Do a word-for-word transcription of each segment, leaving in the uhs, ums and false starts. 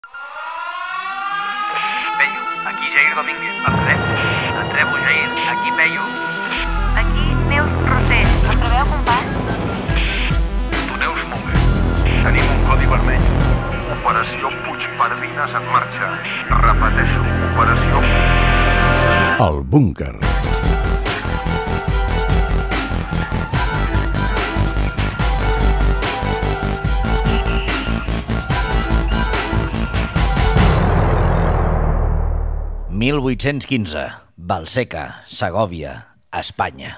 Peyu, aquí Jair Domínguez. Et rebo. Et rebo, Jair. Aquí Peyu. Aquí Neus Roser. Em trobeu, company? Tu Neus Munger. Tenim un codi vermell. Operació Puig Pardines en marxa. Repeteixo, operació... El búnquer. mil vuit-cents quinze. Valseca, Segòvia, Espanya.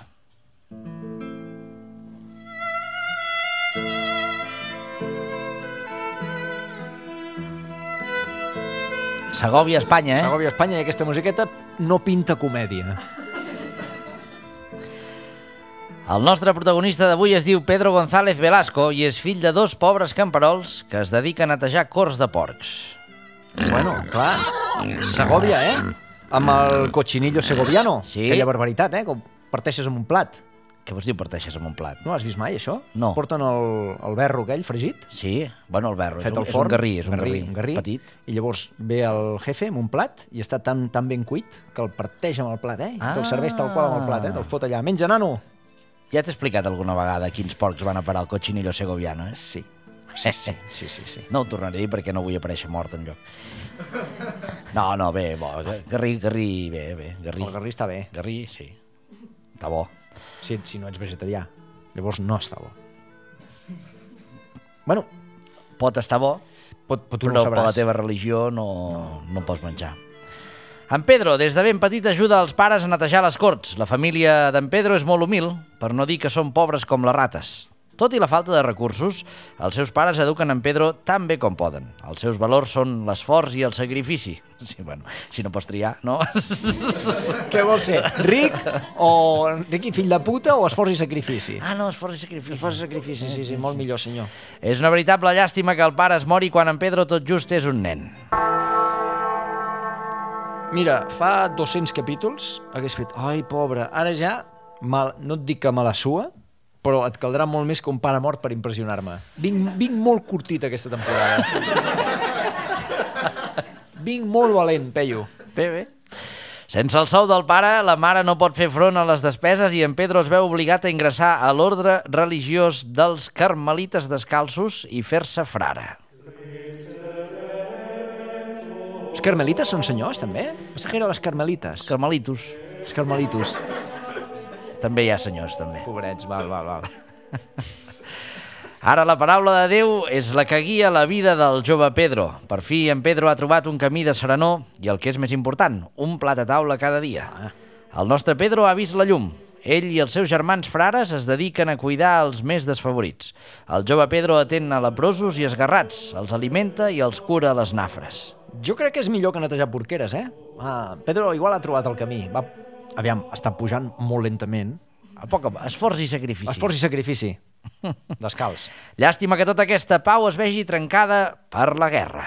Segòvia, Espanya, eh? Segòvia, Espanya, i aquesta musiqueta no pinta comèdia. El nostre protagonista d'avui es diu Pedro González Velasco i és fill de dos pobres camperols que es dediquen a netejar cors de porcs. Bueno, clar, Segòvia, eh? Amb el cochinillo segoviano. Sí. Aquella barbaritat, eh? Com parteixes amb un plat. Què vols dir parteixes amb un plat? No has vist mai, això? No. Porten el, el berro aquell fregit, Sí, bueno, el berro, és fet un, al és un forn. garrí, és un garrí, un garrí, petit. i llavors ve el jefe amb un plat i està tan, tan ben cuit que el parteix amb el plat, eh? I Ah. te'l serveix tal qual amb el plat, eh? Te'l fot allà. Menja, nano! Ja t'he explicat alguna vegada quins porcs van a parar al cochinillo segoviano, eh? Sí. Sí, sí, sí, sí, sí. No ho tornaré a dir perquè no vull aparèixer mort enlloc. No, no, bé, bo, garrí, garrí, bé, bé, garrí. El garrí està bé, Garrí, sí. Està bo. si, si no ets vegetarià. Llavors no està bo. Bueno, Pot estar bo, pot, pot tu no però ho per la sabràs. teva religió no, no pots menjar. En Pedro, des de ben petit, ajuda els pares a netejar les corts. La família d'en Pedro és molt humil, per no dir que són pobres com les rates. Tot i la falta de recursos, els seus pares eduquen en Pedro tan bé com poden. Els seus valors són l'esforç i el sacrifici. Sí, bueno, si no pots triar, no? Què vol ser? Ric o ric i fill de puta o esforç i sacrifici? Ah, no, esforç i sacrifici. Esforç i sacrifici, sí, sí, molt millor, senyor. És una veritable llàstima que el pare es mori quan en Pedro tot just és un nen. Mira, fa dos-cents capítols hagués fet, ai, pobre, ara ja, mal, no et dic que me la sua, però et caldrà molt més que un pare mort per impressionar-me. Vinc, vinc molt curtit aquesta temporada. Vinc molt valent, Peyu. Bé, bé. Sense el sou del pare, la mare no pot fer front a les despeses i en Pedro es veu obligat a ingressar a l'ordre religiós dels carmelites descalços i fer-se frare. Els carmelites són senyors, també? Pensa que eren les carmelites. Carmelitos. Els carmelitos. També hi ha senyors, també. Pobrets, val, val, val. Ara la paraula de Déu és la que guia la vida del jove Pedro. Per fi, en Pedro ha trobat un camí de serenor i, el que és més important, un plat a taula cada dia. El nostre Pedro ha vist la llum. Ell i els seus germans frares es dediquen a cuidar els més desfavorits. El jove Pedro atén a leprosos i esgarrats, els alimenta i els cura a les nafres. Jo crec que és millor que netejar porqueres, eh? Ah, Pedro igual ha trobat el camí. Va, aviam, està pujant molt lentament. A poc a poc, esforç i sacrifici. Esforç i sacrifici. Descalç. Llàstima que tota aquesta pau es vegi trencada per la guerra.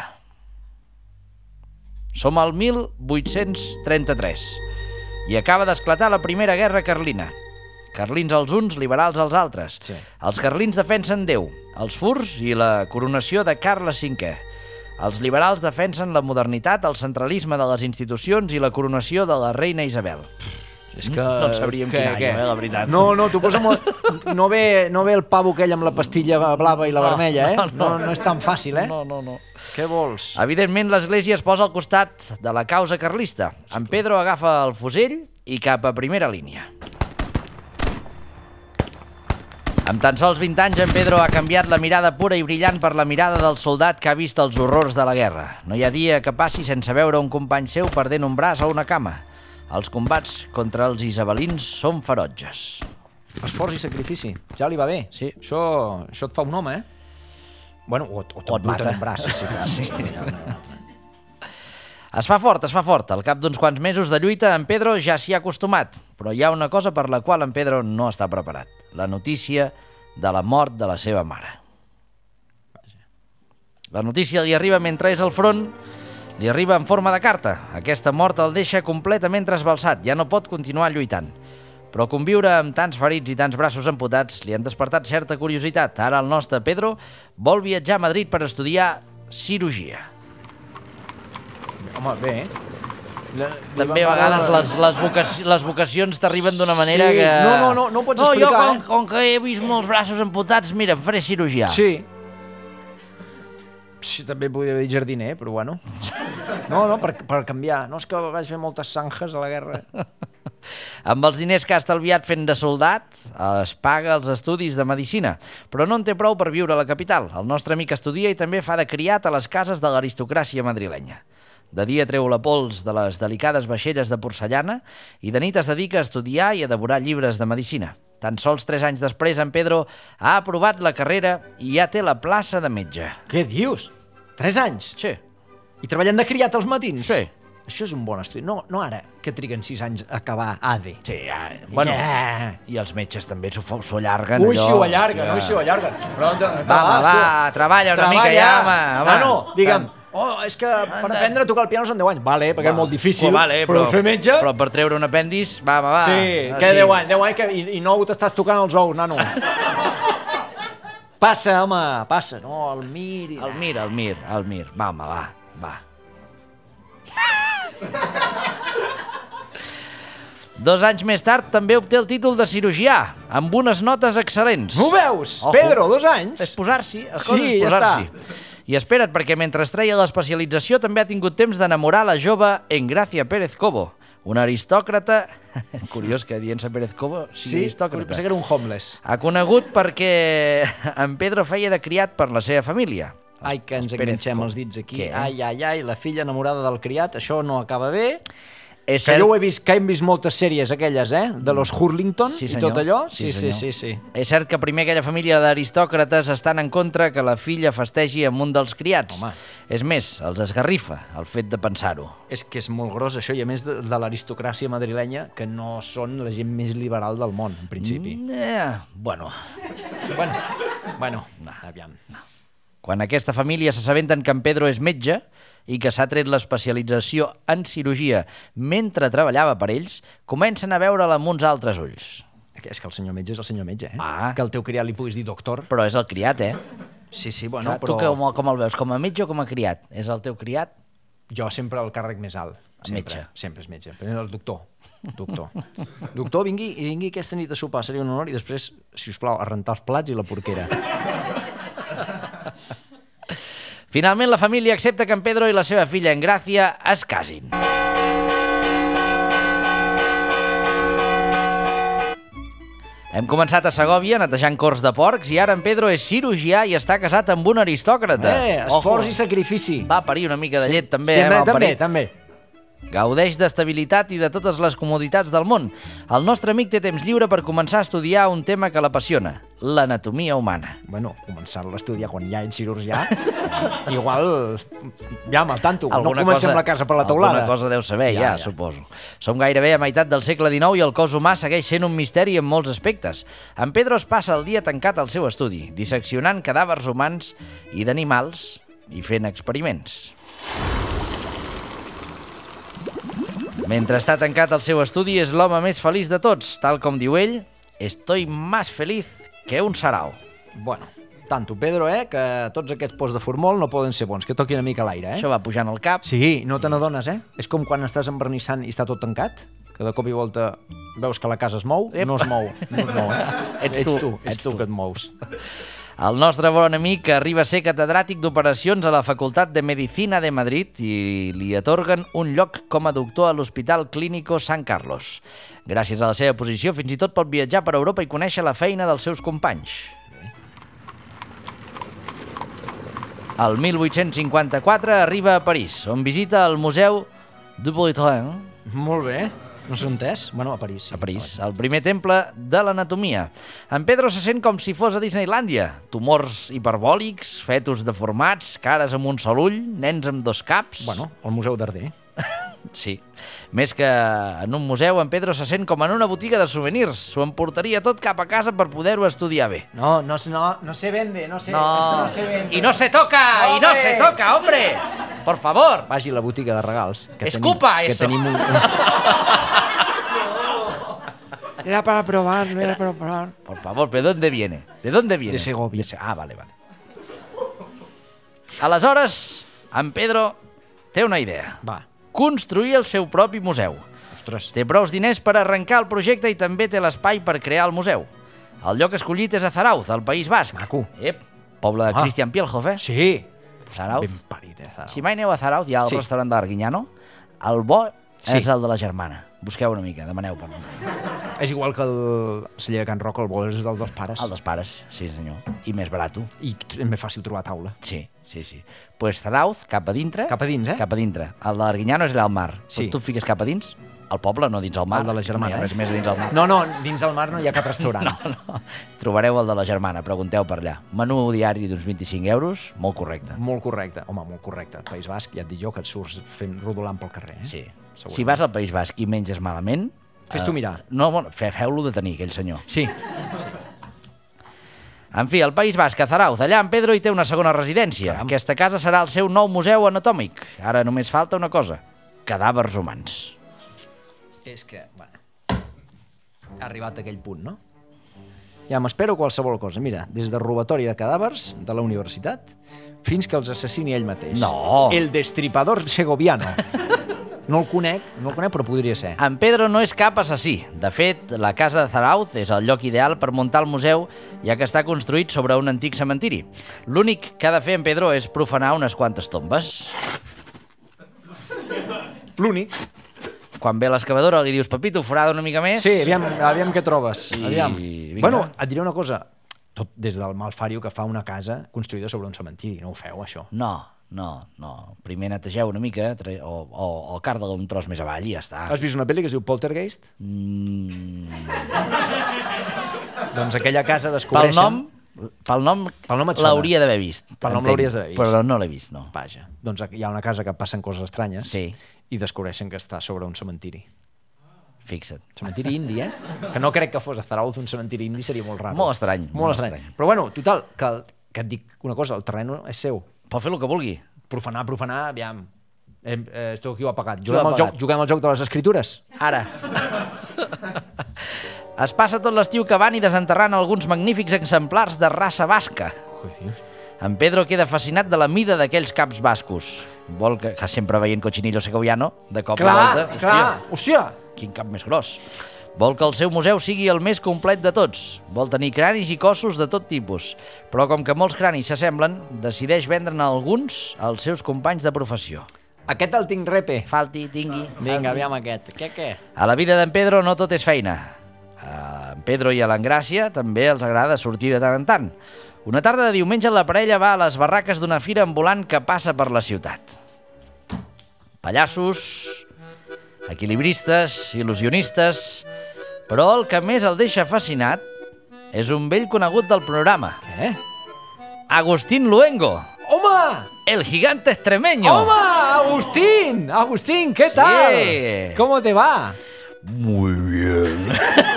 Som al mil vuit-cents trenta-tres i acaba d'esclatar la Primera Guerra Carlina. Carlins als uns, liberals als altres. Sí. Els carlins defensen Déu, els furs i la coronació de Carles cinquè. Els liberals defensen la modernitat, el centralisme de les institucions i la coronació de la reina Isabel. És que... No en sabríem quin any, eh, la veritat. No, no, t'ho posa molt... No ve, no ve el pavo aquell amb la pastilla blava i la No, vermella, eh? no, No, no. no és tan fàcil, eh? No, no, no. Què vols? Evidentment, l'Església es posa al costat de la causa carlista. En Pedro agafa el fusell i cap a primera línia. Amb tan sols vint anys, en Pedro ha canviat la mirada pura i brillant per la mirada del soldat que ha vist els horrors de la guerra. No hi ha dia que passi sense veure un company seu perdent un braç o una cama. Els combats contra els isabelins són ferotges. Esforç i sacrifici. Ja li va bé. Sí. Això, això et fa un home, eh? Bueno, o, o O et mata. un braç. Sí, clar. Sí. Es fa fort, es fa fort. Al cap d'uns quants mesos de lluita, en Pedro ja s'hi ha acostumat. Però hi ha una cosa per la qual en Pedro no està preparat. La notícia de la mort de la seva mare. La notícia li arriba mentre és al front, li arriba en forma de carta. Aquesta mort el deixa completament trasbalsat, ja no pot continuar lluitant. Però conviure amb tants ferits i tants braços amputats li han despertat certa curiositat. Ara el nostre Pedro vol viatjar a Madrid per estudiar cirurgia. Home, bé. La, També a vegades les, les, vocaci les vocacions t'arriben d'una manera sí. que... No, no, no, no ho pots no, explicar, jo, com, eh? com que he vist molts braços amputats, mira, em faré cirurgià. Sí. Sí, també podria dir jardiner, però bueno. No, no, per, per canviar. No és que vaig fer moltes zanjes a la guerra. Amb els diners que ha estalviat fent de soldat, es paga els estudis de medicina, però no en té prou per viure a la capital. El nostre amic estudia i també fa de criat a les cases de l'aristocràcia madrilenya. De dia treu la pols de les delicades vaixelles de porcellana i de nit es dedica a estudiar i a devorar llibres de medicina. Tan sols tres anys després, en Pedro ha aprovat la carrera i ja té la plaça de metge. Què dius? Tres anys? Sí. I treballant de criat als matins? Sí. Això és un bon estudi. No, no ara, que triguen sis anys a acabar A D. Sí, ja, bueno, Yeah. i els metges també s'ho allarguen. Ui, allò, si ho allarguen, hòstia. ui, si ho allarguen. Però, Va, home, va, treballa una mica ja, home. home. Ah, no, digue'm, oh, és que per aprendre a tocar el piano són deu anys. Vale, perquè és molt difícil, Però, vale, però, però fer metge... Però per treure un apèndix, va, home, va. Sí, Ah, que deu anys, deu anys que, i, i nou t'estàs tocant els ous, nano. Passa, home, passa. No, el Mir... i- El Mir, el Mir, el Mir. Va, home, va, va. Dos anys més tard també obté el títol de cirurgià, amb unes notes excel·lents. No ho veus? Ojo. Pedro, dos anys? És posar-s'hi, les Sí, coses és ja posar-s'hi. I espera't, perquè mentre es treia l'especialització també ha tingut temps d'enamorar la jove Engracia Pérez Cobo, una aristòcrata... Curiós que dient-se Pérez Cobo sigui Sí, aristòcrata. pensé que era un homeless. Ha conegut perquè en Pedro feia de criat per la seva família. Ai, que ens Els Pérez enganxem Cobo. els dits aquí. Què? Ai, ai, ai, la filla enamorada del criat, això no acaba bé. És Que jo ho he vist, que hem vist moltes sèries aquelles, eh? De los Hurlington Sí, i senyor. tot allò. Sí, Sí, sí, senyor. sí, sí. És cert que primer aquella família d'aristòcrates estan en contra que la filla festegi amb un dels criats. Home. És més, els esgarrifa el fet de pensar-ho. És que és molt gros això, i a més de, de l'aristocràcia madrilenya, que no són la gent més liberal del món, en principi. Mm, eh, bueno, Bueno, bueno, aviam. quan aquesta família s'assabenten que en Pedro és metge i que s'ha tret l'especialització en cirurgia mentre treballava per ells, comencen a veure'l amb uns altres ulls. És que el senyor metge és el senyor metge, eh? Ah. Que al teu criat li puguis dir doctor. Però és el criat, eh? Sí, sí, bueno, Clar, però... Tu com, com el veus, com a metge o com a criat? És el teu criat? Jo sempre el càrrec més alt. Sempre, Metge. Sempre és metge. Però el doctor. Doctor. Doctor, vingui, vingui aquesta nit a sopar, seria un honor, i després, si us plau, a rentar els plats i la porquera. Finalment, la família accepta que en Pedro i la seva filla Engracia es casin. Hem començat a Segòvia netejant cors de porcs i ara en Pedro és cirurgià i està casat amb un aristòcrata. Eh, esforç i sacrifici. Va parir una mica de llet també, Sí, eh, també, mal també, parit. també. Gaudeix d'estabilitat i de totes les comoditats del món. El nostre amic té temps lliure per començar a estudiar un tema que l'apassiona, l'anatomia humana. Bueno, començar-lo a estudiar quan ja ets cirurgià, igual ja amb el tanto, no Alguna comencem cosa- la casa per la teulada. Alguna cosa deu saber, ja, Ja, ja, ja. suposo. Som gairebé a meitat del segle dinou i el cos humà segueix sent un misteri en molts aspectes. En Pedro es passa el dia tancat al seu estudi, disseccionant cadàvers humans i d'animals i fent experiments. Mentre està tancat al seu estudi és l'home més feliç de tots, tal com diu ell, «Estoy más feliz que un sarau». Bueno, tanto, Pedro, eh, que tots aquests pots de formol no poden ser bons, que toqui una mica l'aire, eh? Això va pujant al cap. Sí, no te n'adones, eh? És com quan estàs envernissant i està tot tancat, que de cop i volta veus que la casa es mou, Ep. no es mou, no es mou, eh? Ets ets tu, tu, ets ets tu tu. que et mous. El nostre bon amic arriba a ser catedràtic d'operacions a la Facultat de Medicina de Madrid i li atorguen un lloc com a doctor a l'Hospital Clínico San Carlos. Gràcies a la seva posició, fins i tot pot viatjar per Europa i conèixer la feina dels seus companys. El mil vuit-cents cinquanta-quatre arriba a París, on visita el Museu du Bretagne, Molt bé. No s'ha entès? Bueno, a París. Sí. a París, el primer temple de l'anatomia. En Pedro se sent com si fos a Disneylàndia. Tumors hiperbòlics, fetus deformats, cares amb un sol ull, nens amb dos caps... Bueno, el Museu d'Arder. Sí. Més que en un museu, en Pedro se sent com en una botiga de souvenirs. S'ho emportaria tot cap a casa per poder-ho estudiar bé. No, no, no, no se vende, no se, No, no se vende. y no se toca, y no Hombre. se toca, hombre. Por favor. Vagi a la botiga de regals. Que Escupa, tenim, eso. Que tenim un... Era para probar, no era para probar. Por favor, ¿pero de dónde viene? ¿De dónde viene? De Segovia. Se- Ah, vale, vale. Aleshores, en Pedro té una idea. Va. Construir el seu propi museu. Ostres. Té prous diners per arrencar el projecte i també té l'espai per crear el museu. El lloc escollit és a Zarauz, al País Basc. Maco. Ep, poble de Ah. Christian Pielhoff, eh? Sí. Zarauz. Ben parit, eh, Zarauz. Si mai aneu a Zarauz, hi ha el Sí. restaurant d'Arguiñano. El bo Sí. és el de la germana. Busqueu una mica, demaneu per nom. És igual que el celler de Can Roca, el bo és del dels pares. El dels pares, sí senyor. I més barat. I és més fàcil trobar taula. Sí, sí, sí. Pues Zarauz, cap a dintre. Cap a dins, eh? Cap a dintre. El d'Arguiñano és allà al mar. Sí. Pues tu et fiques cap a dins, al poble, no dins al mar. El de la germana, No hi ha res eh? més dins al mar. No, no, dins del mar no hi ha cap restaurant. No, no. Trobareu el de la germana, pregunteu per allà. Menú diari d'uns vint-i-cinc euros, molt correcte. Molt correcte. Home, molt correcte. País Basc, ja et dic jo, que et surts fent rodolant pel carrer, eh? Sí. Segurament. Si vas al País Basc i menges malament... Fes tu mirar. No, bueno, fe, feu-lo detenir, aquell senyor. Sí. En fi, el País Basc, a Zarauz, allà en Pedro hi té una segona residència. Caram. Aquesta casa serà el seu nou museu anatòmic. Ara només falta una cosa. Cadàvers humans. És que, bueno, ha arribat a aquell punt, no? Ja m'espero qualsevol cosa. Mira, des de robatori de cadàvers de la universitat fins que els assassini ell mateix. No. El destripador segoviano. No el conec, no el conec, però podria ser. En Pedro no és cap assassí. De fet, la casa de Zarauz és el lloc ideal per muntar el museu, ja que està construït sobre un antic cementiri. L'únic que ha de fer en Pedro és profanar unes quantes tombes. L'únic. Quan ve l'excavadora li dius, Pepito, forada una mica més. Sí, aviam, aviam què trobes. I- Aviam. vinga. Bueno, et diré una cosa. Tot des del malfario que fa una casa construïda sobre un cementiri. No ho feu, això. No, no, no. Primer netegeu una mica tre- o, o, o carda un tros més avall i ja està. Has vist una pel·li que es diu Poltergeist? Mm, Doncs aquella casa pel descobreixen... nom, pel nom, Pel nom et sona. l'hauria d'haver vist. Pel nom entenc, l'hauries d'haver vist. Però no l'he vist, no. Vaja, doncs hi ha una casa que passen coses estranyes Sí. i descobreixen que està sobre un cementiri. Fixa't. Cementiri indi, eh? Que no crec que fos a Zarauz un cementiri indi, seria molt raro. Molt estrany, Molt, molt estrany. estrany. Però bueno, total, que, el- que et dic una cosa, el terreny és seu. Pot fer el que vulgui. Profanar, profanar, aviam. Eh, eh, esteu qui ho ha pagat? ho Juguem, ha al pagat? joc, juguem al joc de les escritures? Ara. Es passa tot l'estiu cavant i desenterrant alguns magnífics exemplars de raça basca. En Pedro queda fascinat de la mida d'aquells caps bascos. Vol que, que sempre veient Cochinillo Segoviano, de cop Clar, i volta. clar, hòstia! Quin cap més gros. Vol que el seu museu sigui el més complet de tots. Vol tenir cranis i cossos de tot tipus. Però com que molts cranis s'assemblen, decideix vendre'n alguns als seus companys de professió. Aquest el tinc repe. Falti, tingui... Vinga, falti. aviam aquest. Què, què? A la vida d'en Pedro no tot és feina. A en Pedro i a l'Engràcia també els agrada sortir de tant en tant. Una tarda de diumenge la parella va a les barraques d'una fira ambulant que passa per la ciutat. Pallassos, equilibristes, il·lusionistes... Però el que més el deixa fascinat és un vell conegut del programa. Què? Agustín Luengo, Home! el gigante extremeño. Home! Agustín! Agustín, ¿qué tal? ¿Cómo te va? Muy bien.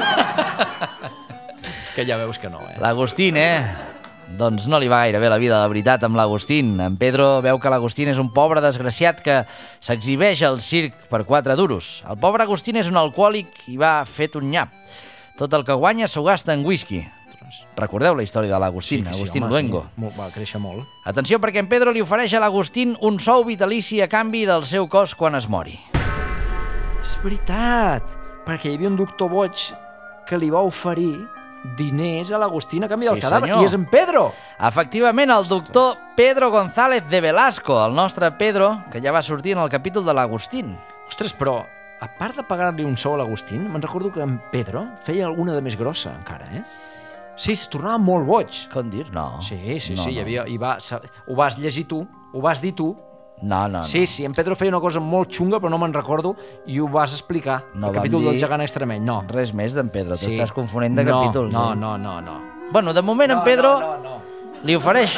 Que ja veus que no, eh? L'Agustín, eh? Doncs no li va gaire bé la vida, la veritat, amb l'Agustín. En Pedro veu que l'Agustín és un pobre desgraciat que s'exhibeix al circ per quatre duros. El pobre Agustín és un alcohòlic i va fet un nyap. Tot el que guanya s'ho gasta en whisky. Recordeu la història de l'Agustín, sí, Agustín home, Luengo. Sí. Molt, va créixer molt. Atenció, perquè en Pedro li ofereix a l'Agustín un sou vitalici a canvi del seu cos quan es mori. És veritat, perquè hi havia un doctor boig que li va oferir diners a l'Agustín a canvi del Sí, cadàver, senyor. i és en Pedro. Efectivament, el doctor Pedro González de Velasco, el nostre Pedro, que ja va sortir en el capítol de l'Agustín. Ostres, però, a part de pagar-li un sou a l'Agustín, me'n recordo que en Pedro feia alguna de més grossa, encara, eh? Sí, es tornava molt boig. Com dir? No. Sí, sí, no, sí, hi no. havia, hi va, sa- ho vas llegir tu, ho vas dir tu. No, no, no. Sí, sí, en Pedro feia una cosa molt xunga, però no me'n recordo, i ho vas explicar. No el vam capítol dir del gegant extremeny, no. Res més d'en Pedro, Sí. t'estàs confonent de no, capítols. No, eh? no, no, no. Bueno, de moment en Pedro No, no, no. li ofereix...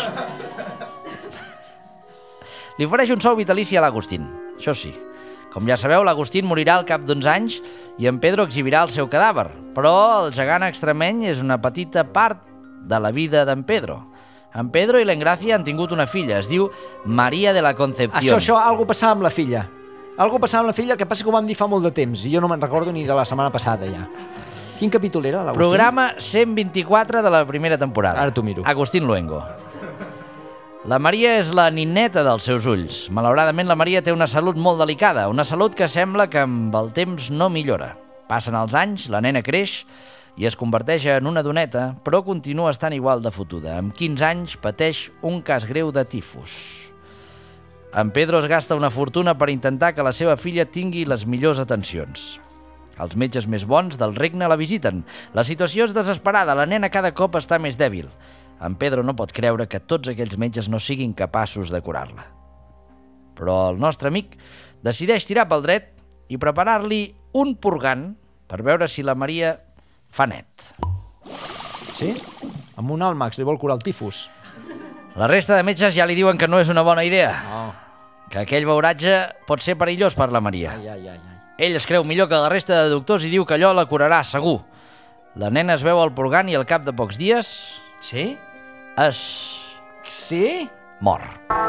li ofereix un sou vitalici a l'Agustín, això sí. Com ja sabeu, l'Agustín morirà al cap d'uns anys i en Pedro exhibirà el seu cadàver. Però el gegant extremeny és una petita part de la vida d'en Pedro. En Pedro i l'Engràcia han tingut una filla, es diu Maria de la Concepción. Això, això, algo passava amb la filla. Algo passava amb la filla, que passa que ho vam dir fa molt de temps, i jo no me'n recordo ni de la setmana passada, ja. Quin capítol era, l'Agustín? Programa cent vint-i-quatre de la primera temporada. Ara t'ho miro. Agustín Luengo. La Maria és la nineta dels seus ulls. Malauradament, la Maria té una salut molt delicada, una salut que sembla que amb el temps no millora. Passen els anys, la nena creix i es converteix en una doneta, però continua estant igual de fotuda. Amb quinze anys pateix un cas greu de tifus. En Pedro es gasta una fortuna per intentar que la seva filla tingui les millors atencions. Els metges més bons del regne la visiten. La situació és desesperada, la nena cada cop està més dèbil. En Pedro no pot creure que tots aquells metges no siguin capaços de curar-la. Però el nostre amic decideix tirar pel dret i preparar-li un purgant per veure si la Maria fa net. Sí? Amb un àlmax li vol curar el tifus. La resta de metges ja li diuen que no és una bona idea, Oh. que aquell beuratge pot ser perillós per la Maria. Ai, ai, ai, ai. Ell es creu millor que la resta de doctors i diu que allò la curarà, segur. La nena es veu al purgant i al cap de pocs dies Sí? es Sí? mor.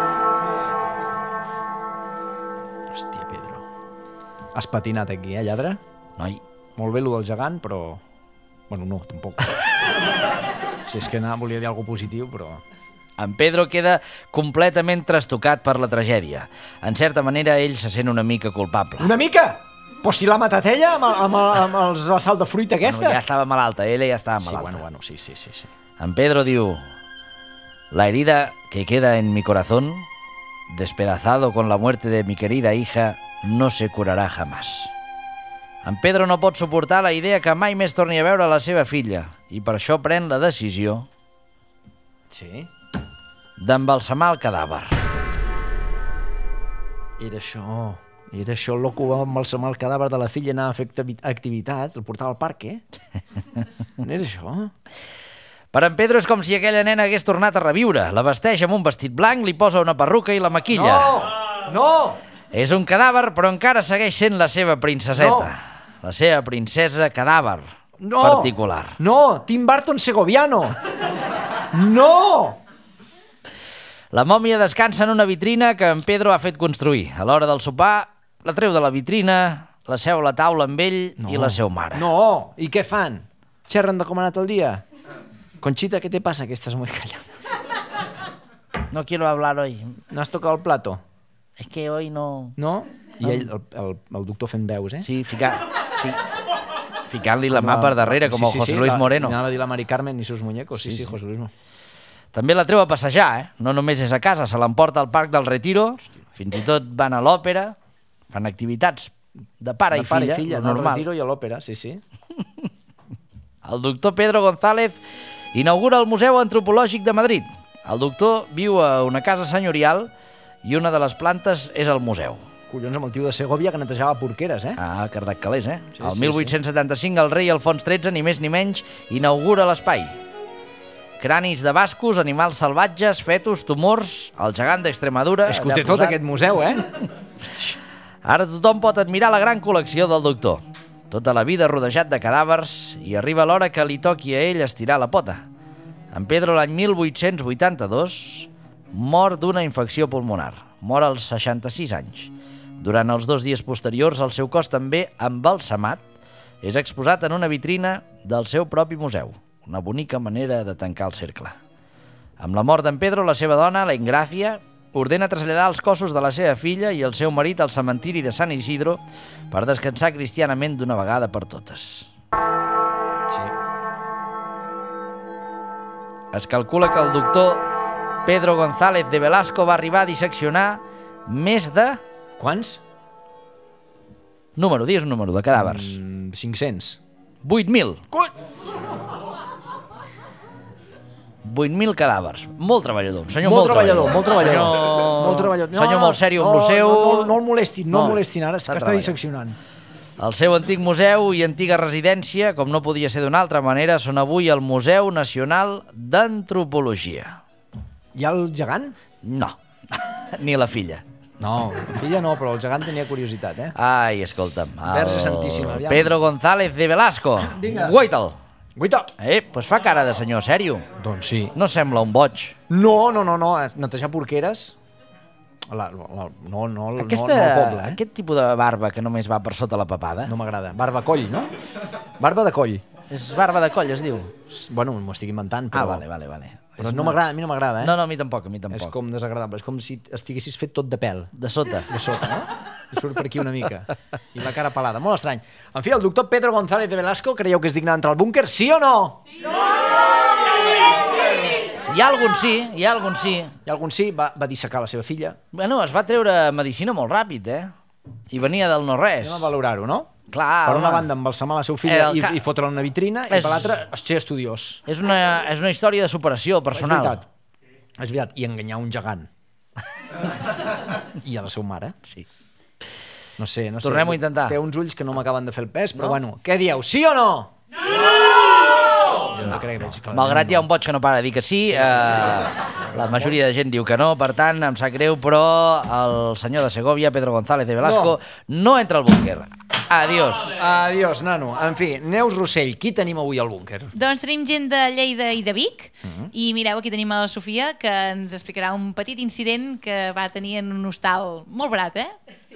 Hòstia, Pedro. Has patinat aquí, eh, lladre? Noi, Molt bé, lo del gegant, però... Bueno, no, tampoc. Si és que anava, volia dir alguna cosa positiu, però... en Pedro queda completament trastocat per la tragèdia. En certa manera, ell se sent una mica culpable. Una mica! Però si l'ha matat ella amb, amb, amb els salt de fruita aquesta? Bueno, ja estava malalta, ella ja estava Sí, malalta. bueno, bueno, sí, sí, sí, sí. En Pedro diu: la herida que queda en mi corazón, despedazado con la muerte de mi querida hija, no se curará jamás. En Pedro no pot suportar la idea que mai més torni a veure la seva filla i per això pren la decisió Sí? d'embalsamar el cadàver. Era això... Era això, el loco va embalsamar el cadàver de la filla i anava a fer activi- activitats, el portava al parc, eh? No era això? Per en Pedro és com si aquella nena hagués tornat a reviure. La vesteix amb un vestit blanc, li posa una perruca i la maquilla. No! No! És un cadàver, però encara segueix sent la seva princeseta. La seva princesa cadàver No! particular. No! Tim Burton segoviano! No! La mòmia descansa en una vitrina que en Pedro ha fet construir. A l'hora del sopar, la treu de la vitrina, la seu a la taula amb ell No. i la seva mare. No! I què fan? Xerren de com ha anat el dia? Conchita, ¿qué te pasa? Que estás muy callada. No quiero hablar hoy. ¿No has tocado el plato? Es que hoy no... No? I ell, el, el, el doctor fent veus, eh? Sí, fica... fi... ficant-li la mà per darrere, com el José Luis la, Moreno. Anava a dir la Mari Carmen i sus muñecos. Sí, sí, sí, José Luis Moreno. També la treu a passejar, eh? No només és a casa, se l'emporta al Parc del Retiro, fins i tot van a l'òpera, fan activitats de pare, De i, pare filla, i filla, lo no, al normal. Retiro i a l'òpera, sí, sí. El doctor Pedro González inaugura el Museu Antropològic de Madrid. El doctor viu a una casa senyorial i una de les plantes és el museu. Collons, amb el tio de Segovia que netejava porqueres, eh? Ah, Cardac Calés, eh? Sí, El sí, mil vuit-cents setanta-cinc el rei Alfons tretze, ni més ni menys, inaugura l'espai. Cranis de bascos, animals salvatges, fetus, tumors, el gegant d'Extremadura... És que ho allà té tot posat. aquest museu, eh? Ara tothom pot admirar la gran col·lecció del doctor. Tota la vida rodejat de cadàvers i arriba l'hora que li toqui a ell estirar la pota. En Pedro, l'any mil vuit-cents vuitanta-dos, mor d'una infecció pulmonar. Mor als seixanta-sis anys. Durant els dos dies posteriors, el seu cos també, embalsamat, és exposat en una vitrina del seu propi museu. Una bonica manera de tancar el cercle. Amb la mort d'en Pedro, la seva dona, la Ingràcia, ordena traslladar els cossos de la seva filla i el seu marit al cementiri de Sant Isidro per descansar cristianament d'una vegada per totes. Sí. Es calcula que el doctor Pedro González de Velasco va arribar a disseccionar més de... Quants? Número, digues un número de cadàvers. Mm, cinc-cents. vuit mil. vuit mil cadàvers. Molt treballador. Senyor, molt, molt treballador, molt treballador. Senyor... Molt treballador. Senyor molt sèrio amb no, lo seu... No, no, no el molestin, no, No, el molestin ara, està que està treballant. disseccionant. El seu antic museu i antiga residència, com no podia ser d'una altra manera, són avui el Museu Nacional d'Antropologia. Hi ha el gegant? No, ni la filla. No, la filla no, però el gegant tenia curiositat, eh? Ai, escolta'm. Verge Santíssima, aviam. Pedro González de Velasco. Vinga. Guaita'l. Guaita! Eh, doncs fa cara de senyor sèrio. Doncs sí. No sembla un boig. No, no, no, no, netejar porqueres... La, la, no, no, Aquesta, no, no el poble, eh? Aquest tipus de barba que només va per sota la papada. No m'agrada. Barba coll, no? Barba de coll. És barba de coll, es diu. Bueno, m'ho estic inventant, Ah, però... vale, vale, vale. Però no m'agrada, a mi no m'agrada, eh? No, no, a mi tampoc, a mi tampoc. És com desagradable, és com si estiguessis fet tot de pèl. De sota. De sota, no? I surt per aquí una mica. I la cara pelada, molt estrany. En fi, el doctor Pedro González de Velasco, creieu que és digne d'entrar al búnquer, sí o no? Sí! Hi ha algun sí, hi ha algun sí. Hi ha algun sí, va, va dissecar la seva filla. Bueno, es va treure medicina molt ràpid, eh? I venia del no-res. Anem a valorar-ho, no? Clar, per una home. banda, embalsamar la seva filla El i, ca- i fotre-la en una vitrina, És- i per l'altra, ser estudiós. És una, és una història de superació personal. És veritat. És veritat. I enganyar un gegant. I a la seva mare. Sí. No sé, no sé. Tornem-ho a intentar. Té uns ulls que no m'acaben de fer el pes, però No? bueno, què dieu? Sí o no? No! Jo no crec que veig clarament. Malgrat hi ha un boig que no para de dir que sí, sí, sí, sí, sí. La majoria de gent diu que no, per tant, em sap greu, però el senyor de Segovia, Pedro González de Velasco, no, no entra al búnquer. Adiós. Adiós, nano. En fi, Neus Rossell, qui tenim avui al búnquer? Doncs tenim gent de Lleida i de Vic, uh-huh. i mireu, aquí tenim a la Sofia, que ens explicarà un petit incident que va tenir en un hostal molt barat, eh?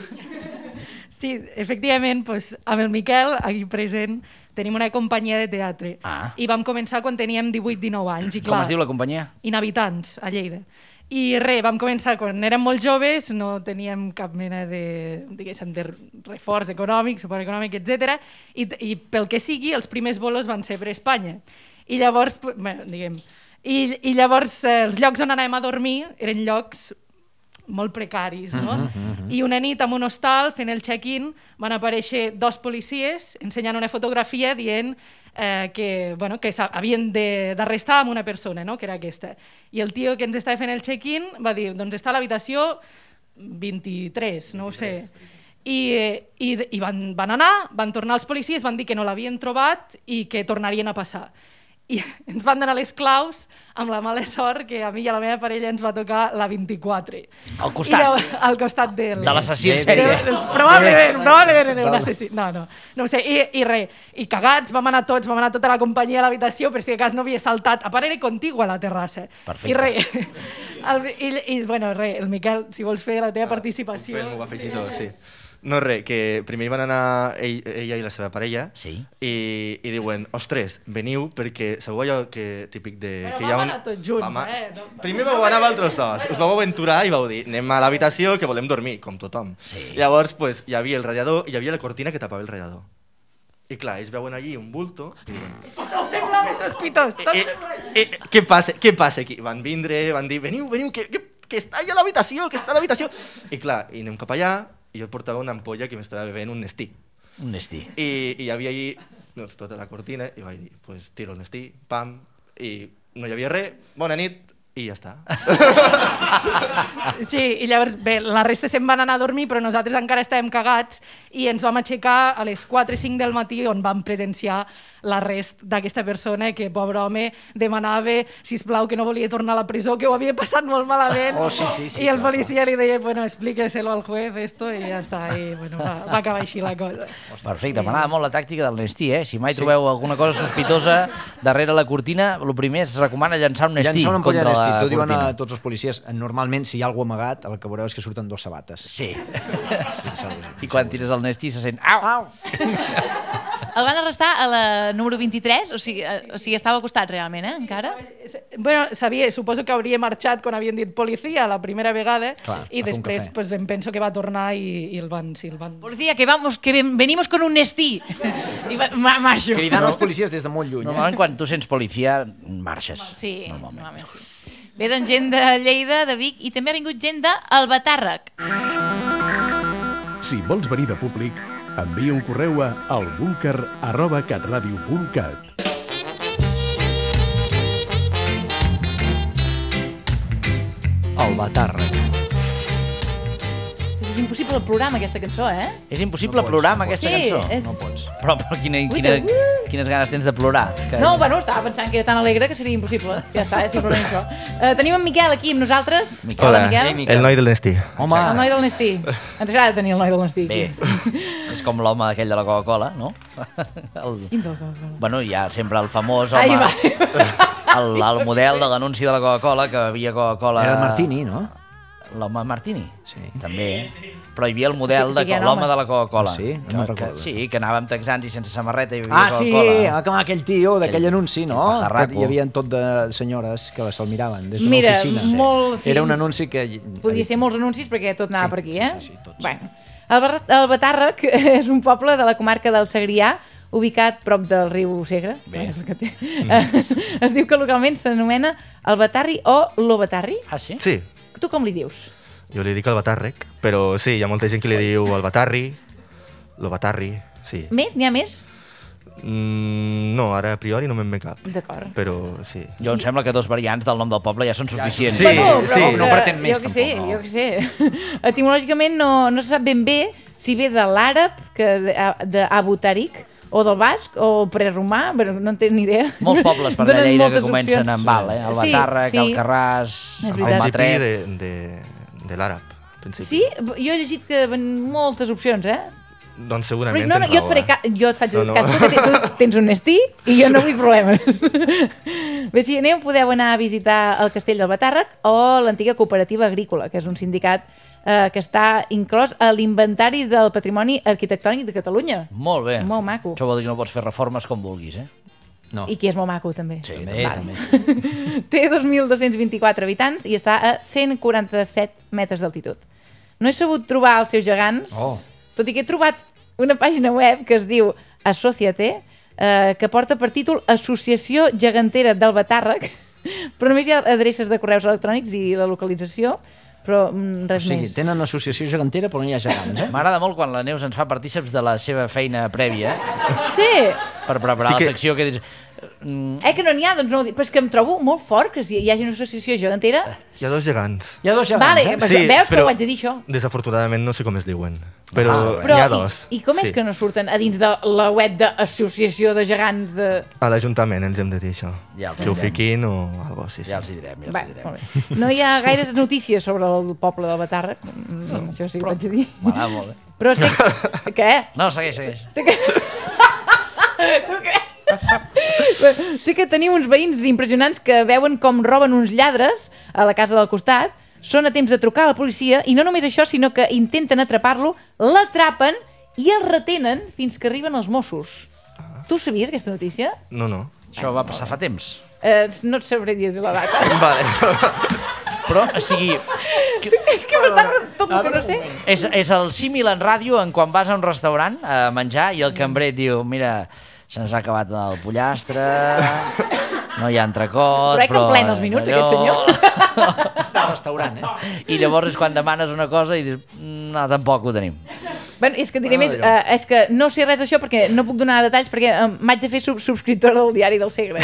Sí, efectivament, doncs, amb el Miquel, aquí present, tenim una companyia de teatre. Ah. I vam començar quan teníem divuit dinou anys. I, Com clar, es diu la companyia? Inhabitants, a Lleida. I res, vam començar quan érem molt joves, no teníem cap mena de, diguéssim, de reforç econòmic, suport econòmic, etcètera. I, I pel que sigui, els primers bolos van ser per Espanya. I llavors, bé, diguem, i, i llavors eh, els llocs on anàvem a dormir eren llocs molt precaris, no? Uh -huh, uh -huh. I una nit, en un hostal, fent el check-in, van aparèixer dos policies ensenyant una fotografia dient eh, que, bueno, que havien d'arrestar amb una persona, no? Que era aquesta. I el tio que ens estava fent el check-in va dir, doncs està a l'habitació vint-i-tres, no ho sé. I, i, i van, van anar, van tornar els policies, van dir que no l'havien trobat i que tornarien a passar. I ens van donar les claus amb la mala sort que a mi i a la meva parella ens va tocar la vint-i-quatre. Al costat. I llavors, al costat del... De l'assassí en Bé, sèrie. bé, Probablement, probablement era un Del- assassí. No, no, no ho sé. I, i res, i cagats, vam anar tots, vam anar tota la companyia a l'habitació, però si de cas no havia saltat. A part era contigua a la terrassa. Perfecte. I res, el, i, i bueno, res, el Miquel, si vols fer la teva participació... Fent-ho, ho va afegir tot, sí. No, res, que primer hi van anar ell, ella i la seva parella Sí. i, i diuen, ostres, veniu perquè sabeu allò que, típic de... Però que vam hi ha un... anar tots junts, Vam a- eh? No- Primer vau anar vosaltres dos, us vau aventurar i vau dir, anem a l'habitació que volem dormir, com tothom. Sí. Llavors, pues, hi havia el radiador i hi havia la cortina que tapava el radiador. I clar, ells veuen allí un bulto i diuen, Tot semblava sospitós, tot eh, semblava... eh, què passa, què passa aquí? Van vindre, van dir, veniu, veniu, que, que, que està allà a l'habitació, que està a l'habitació. I clar, i anem cap allà, i jo portava una ampolla que m'estava bevent un Nestí. Un Nestí. I, i hi havia allí doncs, tota la cortina, i vaig dir, pues, tiro el Nestí, pam, i no hi havia res, bona nit, i ja està. Sí, i llavors, bé, la resta se'n van anar a dormir, però nosaltres encara estàvem cagats i ens vam aixecar a les quatre o cinc del matí on vam presenciar l'arrest d'aquesta persona que, pobre home, demanava, sisplau, que no volia tornar a la presó, que ho havia passat molt malament. Oh, sí, sí, sí, I el clar, policia li deia, bueno, explíqueselo al juez, esto, i ja està. I, bueno, va, va acabar així la cosa. Perfecte, m'agrada molt la tàctica del Nestí, eh? Si mai trobeu alguna cosa sospitosa darrere la cortina, el primer es recomana llançar un Nestí Llançar una ampolla contra de Nestí. la T'ho diuen cortina. a tots els policies. Normalment, si hi ha algú amagat, el que veureu és que surten dos sabates. Sí. Fixeu-vos-hi. I quan tires el Nestí se sent... Au! Au! El van arrestar a la número vint-i-tres, o sigui, eh, o sigui estava al costat realment, eh, encara? Bueno, sabia, suposo que hauria marxat quan havien dit policia la primera vegada. Clar, I a fer un després cafè. pues, em penso que va tornar i, i el van... Sí, el van... Policía, que vamos, que ven- venimos con un Nestí. I va, ma, macho. Cridant els policies des de molt lluny. Eh? Normalment quan tu sents policia, marxes. Sí, normalment sí. Ve doncs gent de Lleida, de Vic, i també ha vingut gent d'Albatàrrec. Si vols venir de públic, envia un correu a albúnquer arroba catradio punt cat. Albatàrrec. És impossible plorar amb aquesta cançó, eh? És impossible plorar amb aquesta Sí, cançó. és- No pots. Però, però quina, Ui, quina, que- quines ganes tens de plorar. Que... No, bueno, estava pensant que era tan alegre que seria impossible. Ja està, és simplement això. Uh, tenim en Miquel aquí amb nosaltres. Miquel. Hola, Hola, Miquel. Ei, Miquel. el noi del Nestí. Home, El noi del Nestí. Ens agrada tenir el noi del Nestí Bé, aquí. és com l'home aquell de la Coca-Cola, no? El... Quin del Coca-Cola? Bueno, hi ha sempre el famós home, Ai, va. el, el model de l'anunci de la Coca-Cola, que bevia Coca-Cola... era el Martini, no? L'home Martini? Sí. També. Però hi havia el model Sí, sí de que hi ha l'home homes. de la Coca-Cola. Ah, sí? No Que, me'n que, recordo. sí, que anava amb texans i sense samarreta i hi havia Ah, sí, Coca-Cola. com aquell tio d'aquell Aquell- anunci, no? aquell pajarraco. Que hi havia tot de senyores que se'l miraven des d'una Mira, oficina. molt- sí. Era un anunci que... Podria ser molts anuncis perquè tot anava Sí, per aquí, sí, eh? sí, sí, tots. Bueno, el, Bar el Batàrrec és un poble de la comarca del Segrià, ubicat prop del riu Segre. Bé. És el que té. Es, es diu que localment s'anomena el Batarri o l'Obatarri. Ah, sí? Sí, Tu com li dius? jo li dic el Batàrrec, però sí, hi ha molta gent que li diu el Batarri, lo Batarri, sí. Més? N'hi ha més? Mm, no, ara a priori no me'n ve cap, D'acord. però sí. Jo em sembla que dos variants del nom del poble ja són suficients. Sí, Bueno, però sí. que- No pretén més, jo que sé, tampoc, no. Jo que sé. Etimològicament no, no se sap ben bé si ve de l'àrab, que d'Abu Tariq, o del basc, o preromà, però no en tenen ni idea. Molts pobles per allà Donen Lleida que moltes comencen opcions. amb Val, eh? El Sí, Batàrrec, sí. el Carràs, És el Al veritat. principi Matret... de, de, de l'àrab. al principi. Sí? Jo he llegit que ven moltes opcions, eh? Doncs Però segurament no, no, tens jo et raó, faré eh? ca jo et faig No, no, no. cas, tu, que te, tu tens un destí i jo no vull problemes. Bé, si aneu, podeu anar a visitar el castell del Batàrrec o l'antiga cooperativa agrícola, que és un sindicat eh, que està inclòs a l'inventari del patrimoni arquitectònic de Catalunya. Molt bé. Molt maco. Això vol dir que no pots fer reformes com vulguis, eh? No. I que és molt maco, també. Sí, També, també. Té dos mil dos-cents vint-i-quatre habitants i està a cent quaranta-set metres d'altitud. No he sabut trobar els seus gegants, Oh. tot i que he trobat una pàgina web que es diu Associate, eh, que porta per títol Associació Gegantera del Batàrrec, però només hi ha adreces de correus electrònics i la localització, però mm, O res sigui, més. tenen associació gegantera però no hi ha gegants, eh? M'agrada molt quan la Neus ens fa partíceps de la seva feina prèvia Sí! per preparar Sí la que- secció que dius... Mm, Eh, que no n'hi ha? Doncs no ho dic. Però és que em trobo molt fort que si hi hagi una associació gegantera. Hi ha dos gegants. Hi ha dos gegants, Vale, eh? però veus que ho haig de dir, això? Desafortunadament no sé com es diuen, però Ah, Però n'hi ha i, dos. i com és sí. que no surten a dins de la web d'Associació de Gegants de... A l'Ajuntament ens hem de dir això. Ja els que ho direm. fiquin o algo així. Sí. ja els hi direm, ja els Va, hi direm. molt bé. No hi ha gaires notícies sobre el poble del Batàrrec, mm, això sí que ho haig de dir. M'agrada molt, eh? Però sé que... Què? No, segueix, segueix. Sé que... tu creus? Sé que teniu uns veïns impressionants que veuen com roben uns lladres a la casa del costat, són a temps de trucar a la policia i no només això, sinó que intenten atrapar-lo, l'atrapen i el retenen fins que arriben els Mossos. Tu sabies aquesta notícia? No, no. Això va passar fa temps. Eh, no et sabré dir la data. Vale. Però, o sigui, És que m'està preguntant tot el que no sé. és, és el símil en ràdio en quan vas a un restaurant a menjar i el cambrer et diu, mira, se'ns ha acabat el pollastre, no hi ha entrecot... Però eh, que emplena els minuts, aquest senyor. De restaurant, eh? I llavors és quan demanes una cosa i dius, no, tampoc ho tenim. Bueno, és que diré més, eh, és que no sé res d'això perquè no puc donar detalls perquè eh, m'haig de fer sub subscriptora del diari del Segre.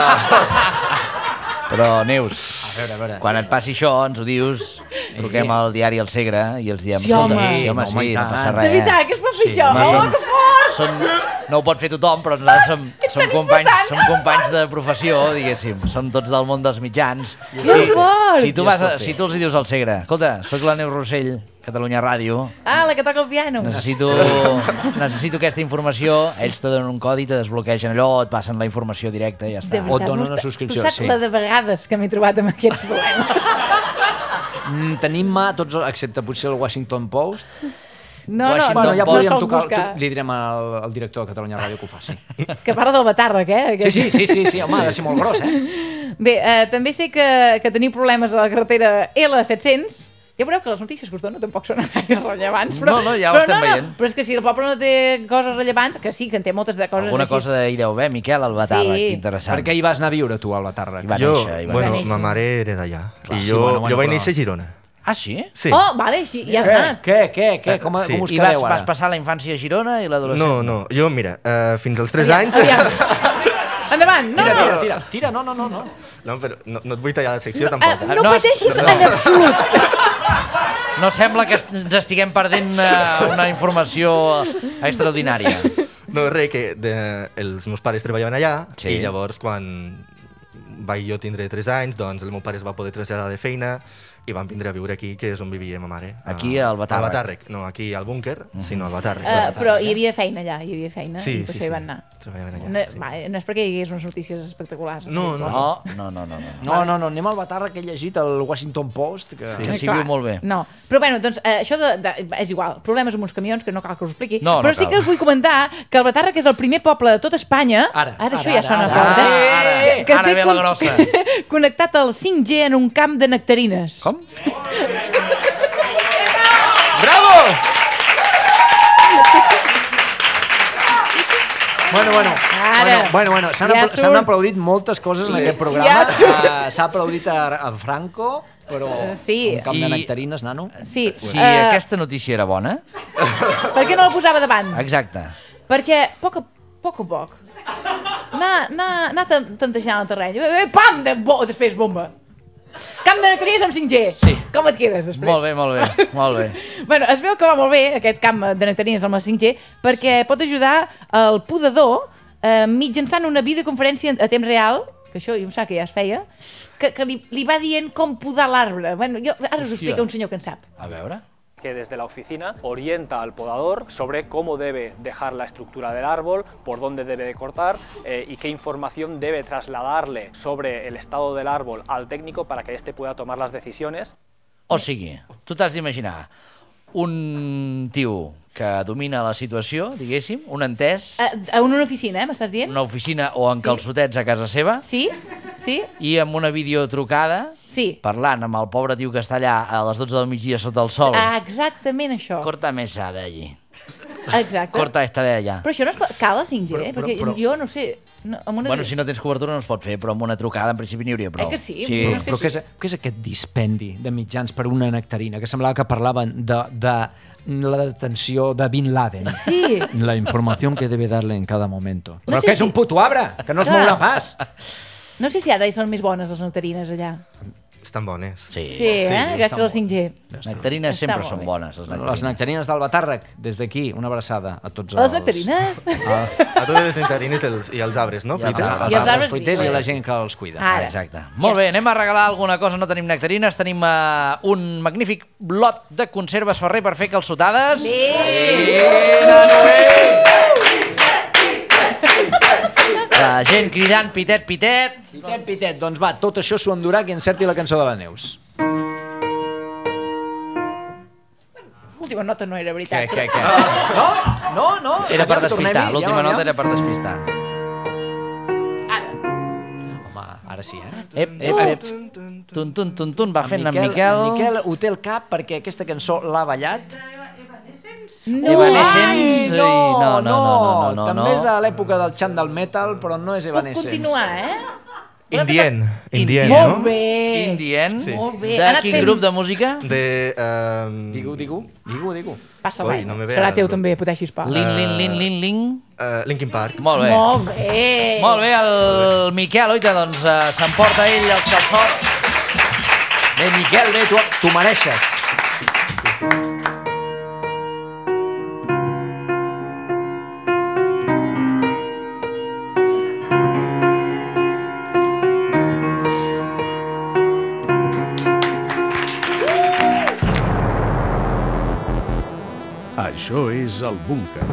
Però, Neus, A veure, a veure. quan et passi això, ens ho dius, truquem al diari El Segre i els diem, Sí, home. sí, home, Sí, home, sí, i no tant. passa De res. veritat, que es pot fer Sí, això? home, Oh, som- que fort! Són, no ho pot fer tothom, però nosaltres som, som, companys, som companys de professió, diguéssim. Som tots del món dels mitjans. Que fort! Si tu, Ja vas es pot a, fer. si tu els hi dius al Segre, escolta, sóc la Neus Rossell, Catalunya Ràdio, Ah, la que toca el piano. necessito, necessito aquesta informació, ells te donen un codi, te desbloquegen allò, et passen la informació directa i ja De està. O et veritat, donen no una està- subscripció, Tu saps sí. la de vegades que m'he trobat amb aquests problemes. Mm, tenim mà tots, excepte potser el Washington Post. No, no, Washington no, Bueno, ja no podríem sol tocar, buscar. tu, li direm al, al director de Catalunya Ràdio que ho faci. Que parla del Batàrrec, eh? Sí, sí, sí, sí, sí, home, ha de ser molt gros, eh? Bé, eh, també sé que, que teniu problemes a la carretera L set-cents. Ja veureu que les notícies que us dono tampoc són gaire rellevants. Però, No, no, ja ho però estem no, no, veient. Però és que si el poble no té coses rellevants, que sí, que en té moltes de coses Alguna així. cosa hi deu haver, Miquel, al Batàrrec, Sí. interessant. Per què hi vas anar a viure, tu, al Batàrrec? Hi va Jo, néixer, hi va bueno, néixer. ma mare era d'allà. Clar, I sí, jo, bueno, bueno, jo vaig però- néixer a Girona. Ah, sí? Sí. Oh, vale, sí, ja has Què, anat. què, què, què? Com, Sí. com us I vas, quedeu ara? vas passar la infància a Girona i l'adolescència? No, no, jo, mira, uh, fins als tres Aviam, anys... aviam. Endavant, no, Tira, no. tira, tira, tira, no, no, no, no. No, però no, no et vull tallar la secció, Eh, tampoc. no No, pateixis no. en absolut. No sembla que est- ens estiguem perdent una, una informació extraordinària. No, res, que de, els meus pares treballaven allà Sí. i llavors quan vaig jo tindre tres anys, doncs el meu pare es va poder traslladar de feina i vam vindre a viure aquí, que és on vivia ma mare. Aquí, al Batàrrec. Al Batàrrec, no, aquí al búnquer, sinó al Batàrrec. Uh, però hi havia feina allà, hi havia feina, Sí, i per sí, això hi sí. van anar. Treballaven allà, No, sí. va, no és perquè hi hagués unes notícies espectaculars. No, no. No, no, no, no. no. No, no, no, anem al Batàrrec que he llegit el Washington Post, que... Que s'hi Clar, viu molt bé. No, però bueno, doncs eh, això de, de, és igual, problemes amb uns camions, que no cal que us ho expliqui, No, no però sí cal. que us vull comentar que el Batàrrec és el primer poble de tot Espanya, Ara, ara això ara, ja sona ara, fort, ara, eh? ara, Que- que ara té ve la con- grossa. Connectat al cinc G en un camp de nectarines. Com? Bravo! Bueno, bueno, Ara. bueno, bueno, bueno. s'han Ja apl- surt. s'han aplaudit moltes coses en aquest programa. Ja surt. Uh, S'ha aplaudit a, a Franco, però Eh, sí. un camp de I- nectarines, nano. Sí, Si eh, aquesta notícia era bona... per què no la posava davant? Exacte. Perquè a poc a poc, a poc anar, anar, anar tan- tantejant el terreny. Eh, pam! De bo, després bomba. Camp de nectarines amb cinc G. Sí. Com et quedes després? Molt bé, molt bé, molt bé. Bueno, es veu que va molt bé aquest camp de nectarines amb el cinc G perquè pot ajudar el podador eh, mitjançant una videoconferència a temps real, que això jo em sap que ja es feia, que, que li, li va dient com podar l'arbre. Bueno, jo, ara us ho Hòstia. explica un senyor que en sap. A veure... que desde la oficina orienta al podador sobre cómo debe dejar la estructura del árbol, por dónde debe de cortar eh, y qué información debe trasladarle sobre el estado del árbol al técnico para que éste pueda tomar las decisiones. O sigui, tu t'has d'imaginar un tio que domina la situació, diguéssim, un entès, A, a una oficina, eh, m'estàs dient? una oficina o en Sí. calçotets a casa seva, Sí? Sí? i amb una videotrucada, Sí. parlant amb el pobre tio que està allà a les dotze del migdia sota el sol. Ah, exactament això. Corta mesa de allí. Exacte. Corta esta de allà. Però això no es pot... Cal el cinc G, Però- eh? però- Perquè però- jo no sé... No, amb una... Bueno, si no tens cobertura no es pot fer, però amb una trucada en principi n'hi hauria prou. Eh que sí? Sí. No sé Però si- què és, què és aquest dispendi de mitjans per una nectarina? Que semblava que parlaven de, de la detenció de Bin Laden. Sí. La informació que debe darle en cada momento. No Però sé que és si- un puto arbre, que no es Clar. mourà pas. No sé si ara hi són més bones les nectarines allà. Estan bones. Sí. Sí, eh? Gràcies al cinc G. Nectarines Està sempre molt són bé. bones. Les Les nectarines. nectarines del Batàrrec, des d'aquí, una abraçada a tots Les els... nectarines? A totes les nectarines els, i els arbres, no? I els Fruiters? arbres. I els arbres sí. fruiters i la gent que els cuida. Ara. Exacte. Molt bé, anem a regalar alguna cosa. No tenim nectarines, tenim uh, un magnífic lot de conserves Ferrer per fer calçotades. La gent cridant pitet, pitet. Pitet, pitet, doncs va, tot això s'ho endurà qui encerti la cançó de la Neus. L'última nota no era Què, veritat. què, què? No, no, no. Era per Aviam, despistar. tornem-hi, L'última aviam, nota aviam. era per despistar. Ara. Home, ara sí, eh? Ep, ep, ep. Tun, tun, tun, tun, va fent en Miquel. En Miquel ho té al cap perquè aquesta cançó l'ha ballat. No. Evanescence. Ai, no, no, no, no, no, També no. és de l'època del xant del metal, però no és Puc Evanescence. continuar, eh? Indien. Indien, Molt no? bé. Indien. Sí. Molt bé. De Ha anat quin fent- grup de música? De... Um, Digu, digu, digu, digu. Passa Ui, mai. no me ve Serà ara, teu no. també, Poteixi Spa. Lin, lin, lin, lin, lin. uh, Linkin Park. Molt bé. Molt bé. Molt bé, el Miquel, oita, doncs uh, s'emporta ell els calçots. Bé, Miquel, bé, tu, tu mereixes. Això és el búnquer.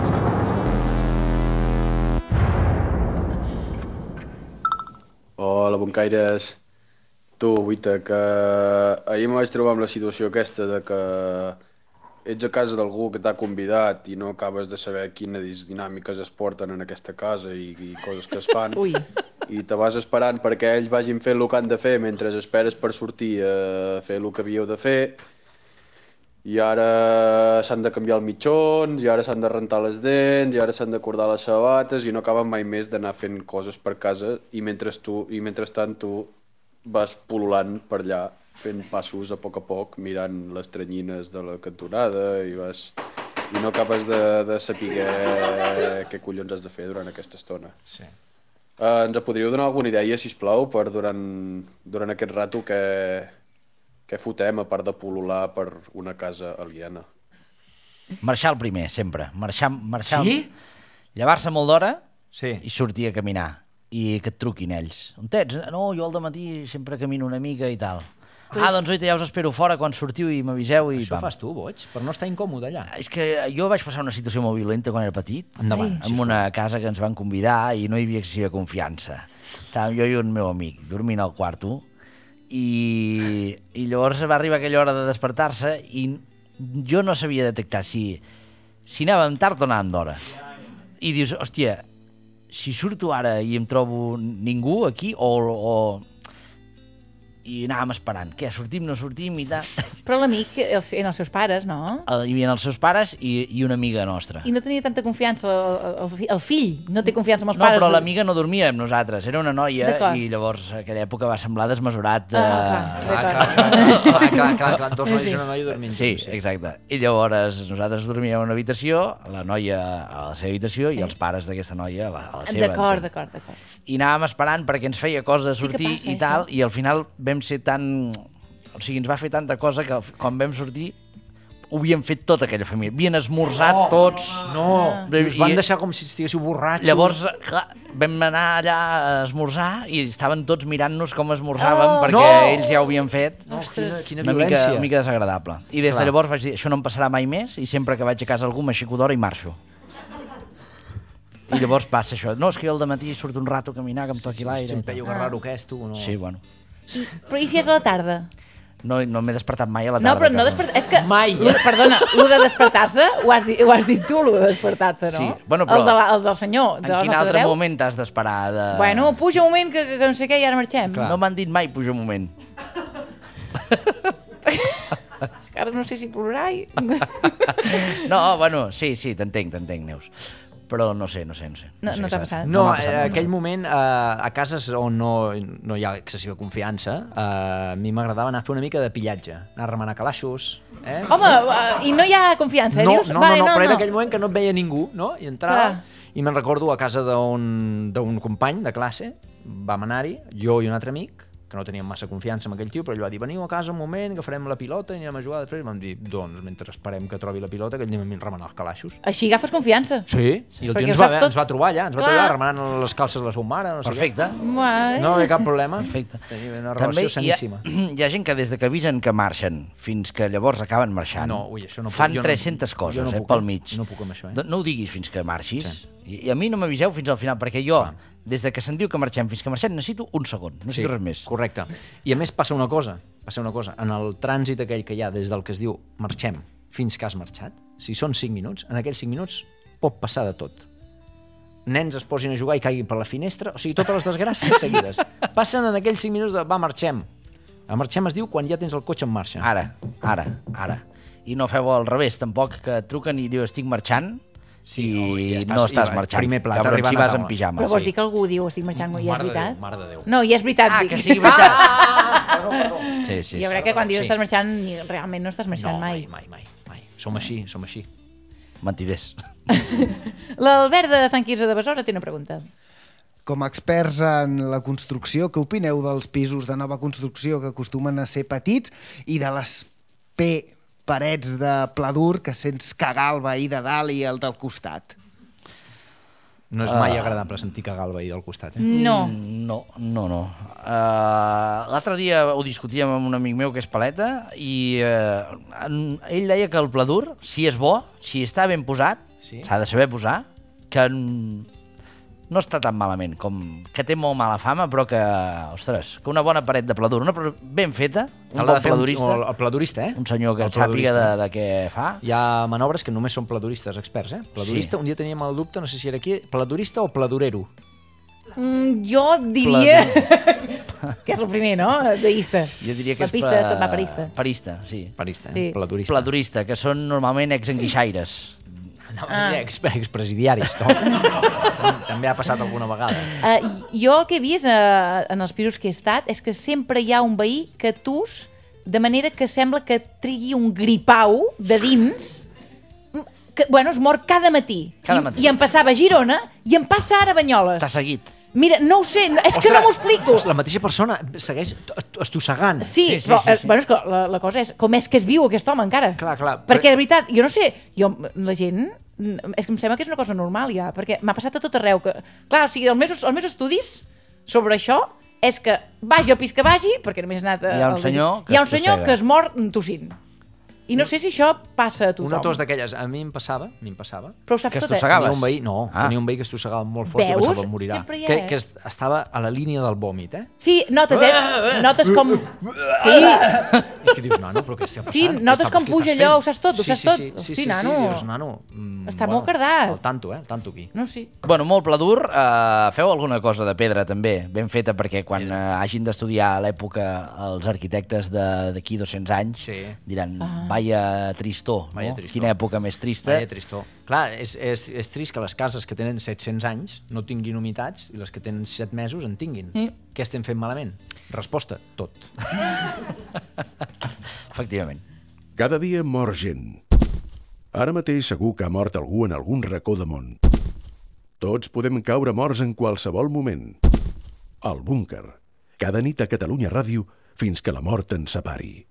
Hola, boncaires. Tu, Guita, que ahir me vaig trobar amb la situació aquesta de que ets a casa d'algú que t'ha convidat i no acabes de saber quines dinàmiques es porten en aquesta casa i, i coses que es fan. Ui. I te vas esperant perquè ells vagin fent el que han de fer mentre esperes per sortir a fer el que havíeu de fer. I ara s'han de canviar els mitjons, i ara s'han de rentar les dents, i ara s'han de cordar les sabates, i no acaben mai més d'anar fent coses per casa, i mentre tu, i mentrestant tu vas pul·lulant per allà, fent passos a poc a poc, mirant les tranyines de la cantonada, i vas... i no acabes de, de saber què collons has de fer durant aquesta estona. Sí. Uh, ens podríeu donar alguna idea, sisplau, per durant, durant aquest rato que... Què fotem, a part de pol·lular per una casa aliena? Marxar el primer, sempre. Marxar, marxar... Sí? Llevar-se molt d'hora Sí. i sortir a caminar. I que et truquin ells. On ets? No, jo al dematí sempre camino una mica i tal. Ah, doncs oita, ja us espero fora quan sortiu i m'aviseu i... Això fas tu, boig, per no estar incòmode allà. És que jo vaig passar una situació molt violenta quan era petit. Endavant. En una casa que ens van convidar i no hi havia excessiva confiança. Estàvem jo i un meu amic dormint al quarto i, i llavors va arribar aquella hora de despertar-se i jo no sabia detectar si, si anàvem tard o anàvem d'hora. I dius, hòstia, si surto ara i em trobo ningú aquí o... o i anàvem esperant, què, sortim, no sortim i tal. Però l'amic eren els seus pares, no? Hi havia els seus pares i, i una amiga nostra. I no tenia tanta confiança, el, el, el fill no té confiança amb els no, pares. No, però l'amiga no dormia amb nosaltres, era una noia i llavors aquella època va semblar desmesurat. De... Ah, clar, clar, clar, clar, clar, clar, clar, dos nois i una noia dormint. Sí, exacte. I llavors nosaltres dormíem a una habitació, la noia a la seva habitació i els pares d'aquesta noia a la, a la seva. D'acord, d'acord, d'acord. I anàvem esperant perquè ens feia cosa sortir sí i tal, i al final vam ser tan... O sigui, ens va fer tanta cosa que quan vam sortir ho havíem fet tota aquella família. Havien esmorzat no, tots. No, no. Us van deixar com si estiguéssiu borratxos. Llavors, clar, vam anar allà a esmorzar i estaven tots mirant-nos com esmorzàvem oh, perquè no. ells ja ho havien fet. No, quina, quina una violència. Mica, una mica desagradable. I des clar. de llavors vaig dir, això no em passarà mai més i sempre que vaig a casa algú m'aixeco d'hora i marxo. I llavors passa això. No, és que jo al dematí surto un rato a caminar que em toqui l'aire. Hosti, un pello que raro que és, tu. No? Sí, bueno. I, però i si és a la tarda? No, no m'he despertat mai a la tarda. No, però no despertar... És que... Mai! Perdona, el de despertar-se, ho, has dit, ho has dit tu, el de despertar-te, no? Sí, bueno, però... El, de la, el del senyor. En quin altre moment t'has d'esperar? De... Bueno, puja un moment que, que, que no sé què i ara marxem. Clar. No m'han dit mai puja un moment. Ara no sé si plorar i... No, bueno, sí, sí, t'entenc, t'entenc, Neus. Però no sé, no sé, no sé. No, no, no t'ha passat? No, no passat, en aquell moment, eh, a cases on no, no hi ha excessiva confiança, eh, a mi m'agradava anar a fer una mica de pillatge, anar a remenar calaixos. Eh? Home, uh, i no hi ha confiança, eh? No, Dius? no, vale, no, no, no, però no. era aquell moment que no et veia ningú, no? I entrava, clar. I me'n recordo a casa d'un company de classe, vam anar-hi, jo i un altre amic, que no teníem massa confiança en aquell tio, però ell va dir, veniu a casa un moment, que farem la pilota i anirem a jugar. Després vam dir, doncs, mentre esperem que trobi la pilota, que anem a remenar els calaixos. Així agafes confiança. Sí, i el tio ens va, ens va trobar allà, ens va trobar remenant les calces de la seva mare. No sé perfecte. Vale. No hi ha cap problema. Perfecte. Tenim una relació saníssima. Hi ha, hi ha gent que des de que avisen que marxen fins que llavors acaben marxant, no, ui, això no puc, fan no, tres-centes coses no eh, puc, pel mig. No puc amb això. Eh? No ho diguis fins que marxis. Sí. I, I a mi no m'aviseu fins al final, perquè jo, sí. des de que se'n diu que marxem fins que marxem, necessito un segon, no necessito sí, res més. Correcte. I a més passa una cosa, passa una cosa. En el trànsit aquell que hi ha des del que es diu marxem fins que has marxat, si són cinc minuts, en aquells cinc minuts pot passar de tot. Nens es posin a jugar i caiguin per la finestra, o sigui, totes les desgràcies seguides. Passen en aquells cinc minuts de va, marxem. A marxem es diu quan ja tens el cotxe en marxa. Ara, ara, ara. I no feu al revés, tampoc, que et truquen i diu estic marxant, sí, i, no, i estàs, no estàs marxant. Primer plat, cabron, si vas en pijama. Però vols sí. dir que algú diu estic marxant i és veritat? Déu, mare de Déu. No, i és veritat. Ah, dic. que sigui veritat. Ah, perdó, perdó. Sí, sí, jo crec que quan dius sí. estàs marxant, realment no estàs marxant no, mai. mai, mai, mai. Som així, som així. Mentiders. L'Albert de Sant Quirze de Besora té una pregunta. Com a experts en la construcció, què opineu dels pisos de nova construcció que acostumen a ser petits i de les P parets de pla dur que sents cagar el veí de dalt i el del costat? No és mai uh, agradable sentir cagar el veí del costat, eh? No. No, no, no. Uh, L'altre dia ho discutíem amb un amic meu que és paleta i uh, ell deia que el pla dur, si és bo, si està ben posat, s'ha sí? de saber posar, que no està tan malament, com que té molt mala fama, però que, ostres, que una bona paret de pla dur, una ben feta, un bon pladurista, un, el pladurista, eh? un senyor que sàpiga de, de què fa. Hi ha manobres que només són pladuristes experts, eh? Pladurista, sí. Un dia teníem el dubte, no sé si era aquí, pladurista o pladurero? Mm, jo diria que és el primer, no? Deista. Jo diria que la pista, és... tot va parista. Parista, sí. Parista, sí. Eh? Pladurista. Pladurista, que són normalment ex-enguixaires. No, ah. ex, expresidiaris, no? També ha passat alguna vegada. Uh, jo el que he vist uh, en els pisos que he estat és que sempre hi ha un veí que tus, de manera que sembla que trigui un gripau de dins, que, bueno, es mor cada matí. Cada I, matí. I em passava a Girona i em passa ara a Banyoles. T'ha seguit. Mira, no ho sé, no, és Ostres, que no m'ho explico. La mateixa persona segueix estossegant. Sí, sí, sí, però sí, sí. Eh, bueno, és que la, la cosa és com és que es viu aquest home encara. Clar, clar. Perquè, de veritat, jo no sé, jo, la gent, és que em sembla que és una cosa normal ja, perquè m'ha passat a tot arreu. Que, clar, o sigui, els meus, els meus estudis sobre això és que vagi al pis que vagi, perquè només ha anat... Hi ha un senyor que hi ha un es senyor tossega. que es mor tossint. I no sé si això passa a tothom. Una tos d'aquelles, a mi em passava, a mi em passava. Però ho saps Que es tot, eh? tossegaves? Tenia un veí, no, Ah. tenia un veí que es tossegava molt fort i Veus? pensava morirà. Sempre hi Que, és. que es- estava a la línia del vòmit, eh? Sí, notes, eh? Notes com... Sí, I que dius, nano, però què està passant? sí, Què notes està- com què puja estàs allò, fent? ho saps tot, ho Sí, saps sí, tot. sí, sí, Hosti, sí, sí, nano. dius, nano, mm, Està molt cardat. El tanto, eh? El tanto aquí. No, sí. Bueno, molt pla dur. Uh, feu alguna cosa de pedra, també, ben feta, perquè quan uh, hagin d'estudiar a l'època els arquitectes de- d'aquí dos-cents anys Sí. diran, ah. vaya tristor, Vaya no? tristor. Quina època més trista. Vaya tristor. Clar, és, és, és trist que les cases que tenen set-cents anys no tinguin humitats i les que tenen set mesos en tinguin. Sí. Què estem fent malament? Resposta, tot. Efectivament. Cada dia mor gent. Ara mateix segur que ha mort algú en algun racó de món. Tots podem caure morts en qualsevol moment. Al búnquer. Cada nit a Catalunya Ràdio fins que la mort ens separi.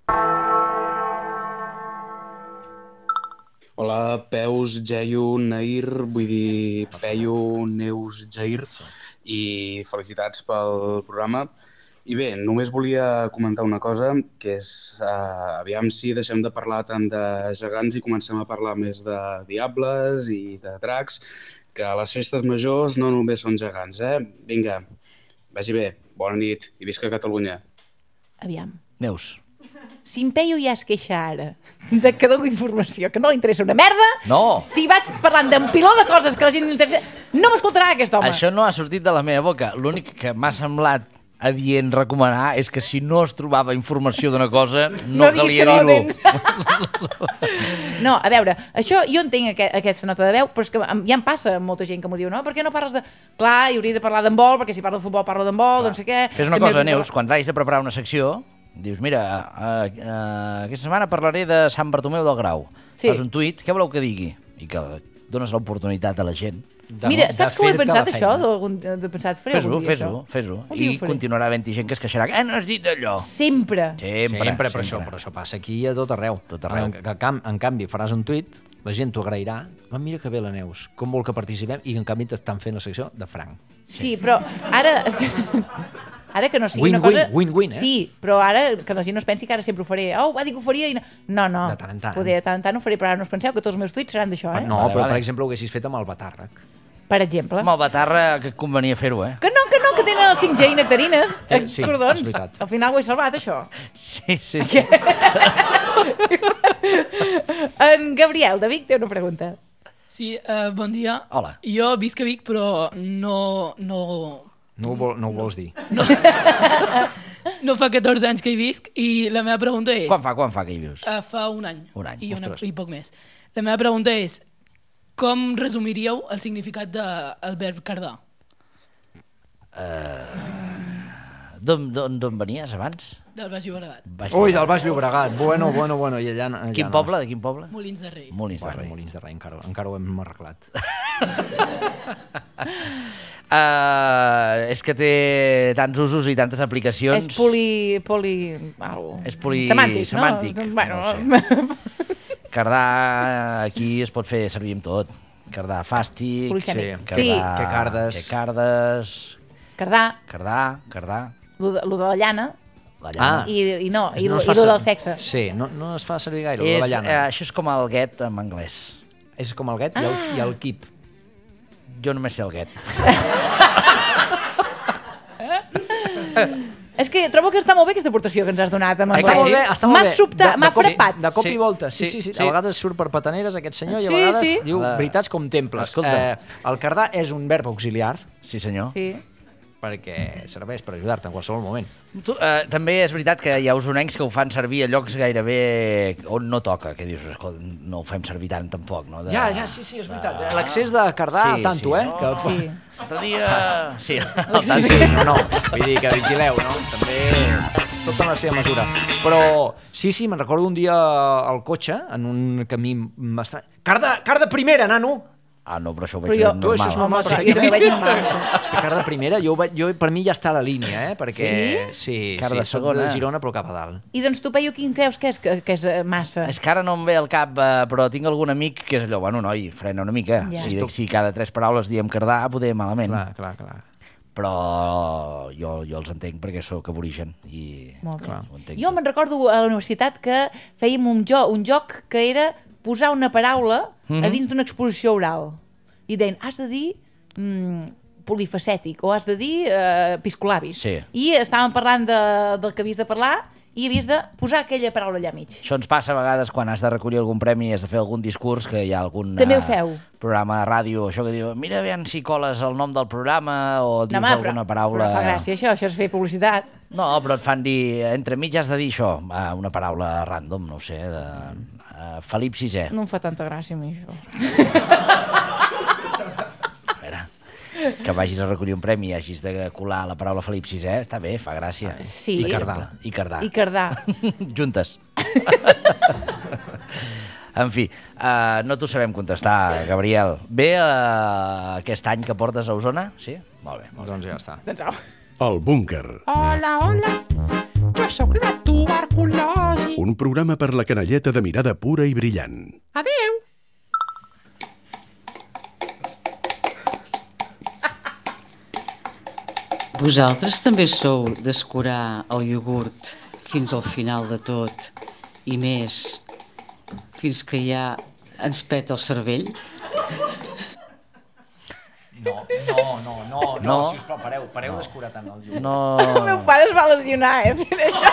Hola, Peus, Jaio, Nair, vull dir Peio, Neus, Jair, i felicitats pel programa. I bé, només volia comentar una cosa, que és, uh, aviam si deixem de parlar tant de gegants i comencem a parlar més de diables i de dracs, que a les festes majors no només són gegants, eh? Vinga, vagi bé, bona nit i visca Catalunya. Aviam. Neus. Si en Peyu ja es queixa ara de que dono informació que no li interessa una merda, No. si vaig parlant d'un piló de coses que a la gent li interessa, no m'escoltarà aquest home. Això no ha sortit de la meva boca. L'únic que m'ha semblat adient recomanar és que si no es trobava informació d'una cosa, no, No diguis calia que no la dir-ho. tens. No, a veure, això jo entenc aquest, aquesta nota de veu, però és que em- ja em passa amb molta gent que m'ho diu, no? Per què no parles de... Clar, i hauria de parlar d'handbol, perquè si parlo de futbol parlo d'handbol, doncs no sé què. Fes una També cosa, hauria de Neus, quan t'hagis de preparar una secció, dius, mira, uh, uh, aquesta setmana parlaré de Sant Bartomeu del Grau. Sí. Fas un tuit, què voleu que digui? I que dones l'oportunitat a la gent. Mira, saps que ho he pensat, això? D'algun- De pensat, faré Fes-ho, algun dia, fes-ho, això. fes-ho. Un dia ho I faré. continuarà havent-hi gent que es queixarà. Eh, no has dit allò. Sempre. Sempre, Sempre, però, això, però això passa aquí a tot arreu. Tot arreu. En, en, en, en canvi, faràs un tuit, la gent t'ho agrairà, ah, mira que bé la Neus, com vol que participem, i en canvi t'estan fent la secció de franc. Sí, però ara... Ara que no sigui Win, una cosa... win, win, win, eh? Sí, però ara que la gent no es pensi que ara sempre ho faré. Oh, va dir que ho faria i no... No, no. De tant en tant. Poder, de tant en tant ho faré, però ara no us penseu que tots els meus tuits seran d'això, eh? No, Vale, però vale. per exemple ho haguessis fet amb el Batàrrec. Per exemple. Amb el Batarra que et convenia fer-ho, eh? Que no, que no, que tenen els cinc G i nectarines. Eh, Eh, sí, Cordons. és veritat. Al final ho he salvat, això. Sí, sí, sí. En Gabriel, de Vic, té una pregunta. Sí, uh, bon dia. Hola. Jo visc a Vic, però no... no... No ho, vol, no ho vols dir. No fa catorze anys que hi visc i la meva pregunta és... Quan fa, quan fa que hi vius? Uh, fa un any. Un any, I, una, ostres. i poc més. La meva pregunta és, com resumiríeu el significat del verb cardar? D'on d'on- d'on venies abans? Del Baix Llobregat. Baix Ui, del Baix Llobregat. Bueno, bueno, bueno. I allà, allà Quin no. poble? De quin poble? Molins de Rei. Molins de Bueno, Rei. Molins de Rei, encara, encara ho hem arreglat. Uh, és que té tants usos i tantes aplicacions. És poli... poli... Algo. És poli... Semàntic, semàntic. no? Bueno, No Cardar aquí es pot fer servir amb tot. Cardar fàstic, Polisèmic. cardar, Sí. Que cardes. Que cardes, Cardar, cardar, cardar, lo de, lo de la llana, la llana. Ah. i, i no, i, No lo, es fa i lo ser- del sexe. Sí, no, no es fa servir gaire, lo de És, la eh, llana. això és com el get en anglès. És com el get i el, Ah. i el keep. Jo només sé el get. És que trobo que està molt bé aquesta aportació que ens has donat amb Està anglès. molt bé, està molt M'ha bé. sobtat, De- de m'ha cop- frapat. De cop Sí, i volta, sí, sí, sí, sí. sí. A vegades surt per petaneres aquest senyor i a Sí, vegades sí. diu La- veritats com temples. Escolta. Eh, el cardar és un verb auxiliar Sí, senyor. Sí. perquè serveix per ajudar-te en qualsevol moment. Tu, eh, també és veritat que hi ha usonencs que ho fan servir a llocs gairebé on no toca, que dius, escolta, no ho fem servir tant tampoc, no? De... Ja, ja, sí, sí, és veritat. L'accés de cardar, Sí, tanto, sí, eh? no? Que... Sí. L'altre dia... Sí, el Sí, tant, sí, no, no, vull dir que vigileu, no? També tot en la seva mesura. Però sí, sí, me'n recordo un dia al cotxe, en un camí bastant... Carda, carda primera, nano! Ah, no, però això ho Però veig jo- normal. Tu, això és normal. Home, sí, jo també veig normal. Hosti, carda primera, jo, ho veig- jo, per mi ja està a la línia, eh? Perquè, sí, sí, Carda soc segona. de Girona, però cap a dalt. I doncs tu, Peyu, quin creus que és, que, que és eh, massa? És que ara no em ve al cap, eh, però tinc algun amic que és allò, bueno, noi, frena una mica. Ja. Si, si cada tres paraules diem cardar, poder malament. Clar, clar, clar. però jo, jo els entenc perquè sóc aborigen i Molt bé. clar, ho entenc. Jo me'n recordo a la universitat que fèiem un, jo, un joc que era posar una paraula Mhm. a dins d'una exposició oral. I deien, has de dir mm, polifacètic o has de dir eh, piscolabis. Sí. I estàvem parlant de, del que havies de parlar i havies de posar aquella paraula allà mig. Això ens passa a vegades quan has de recollir algun premi i has de fer algun discurs, que hi ha algun També ho eh, feu. programa de ràdio, això que diu, mira aviam si coles el nom del programa o dius No, home, alguna però, paraula... però fa gràcia això, això és fer publicitat. No, però et fan dir, entre mig has de dir això, eh, una paraula random, no ho sé, de uh, Felip sisè. No em fa tanta gràcia a mi això. Que vagis a recollir un premi i hagis de colar la paraula Felip sisè, està bé, fa gràcia. Sí. I cardar. I cardar. I cardar. Juntes. En fi, uh, no t'ho sabem contestar, Gabriel. Bé uh, aquest any que portes a Osona? Sí? Molt bé. Molt doncs ja està. Doncs au. El búnquer. Hola, hola, jo sóc la tuberculosi. Un programa per la canalleta de mirada pura i brillant. Adéu. Vosaltres també sou d'escurar el iogurt fins al final de tot i més, fins que ja ens peta el cervell? No, no, no, no, no, No. sisplau, pareu, pareu no. d'escurar tant el iogurt. No. El meu pare es va lesionar, eh, fent això.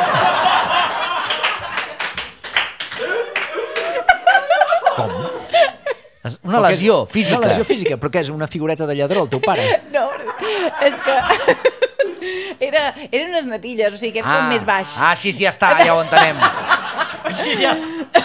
Com? Una lesió física. Una lesió física, però què és, una figureta de lladró, el teu pare? No, és que... Era, eren unes natilles, o sigui que és com més baix. Ah, així ja està, ja ho entenem. Així ja està.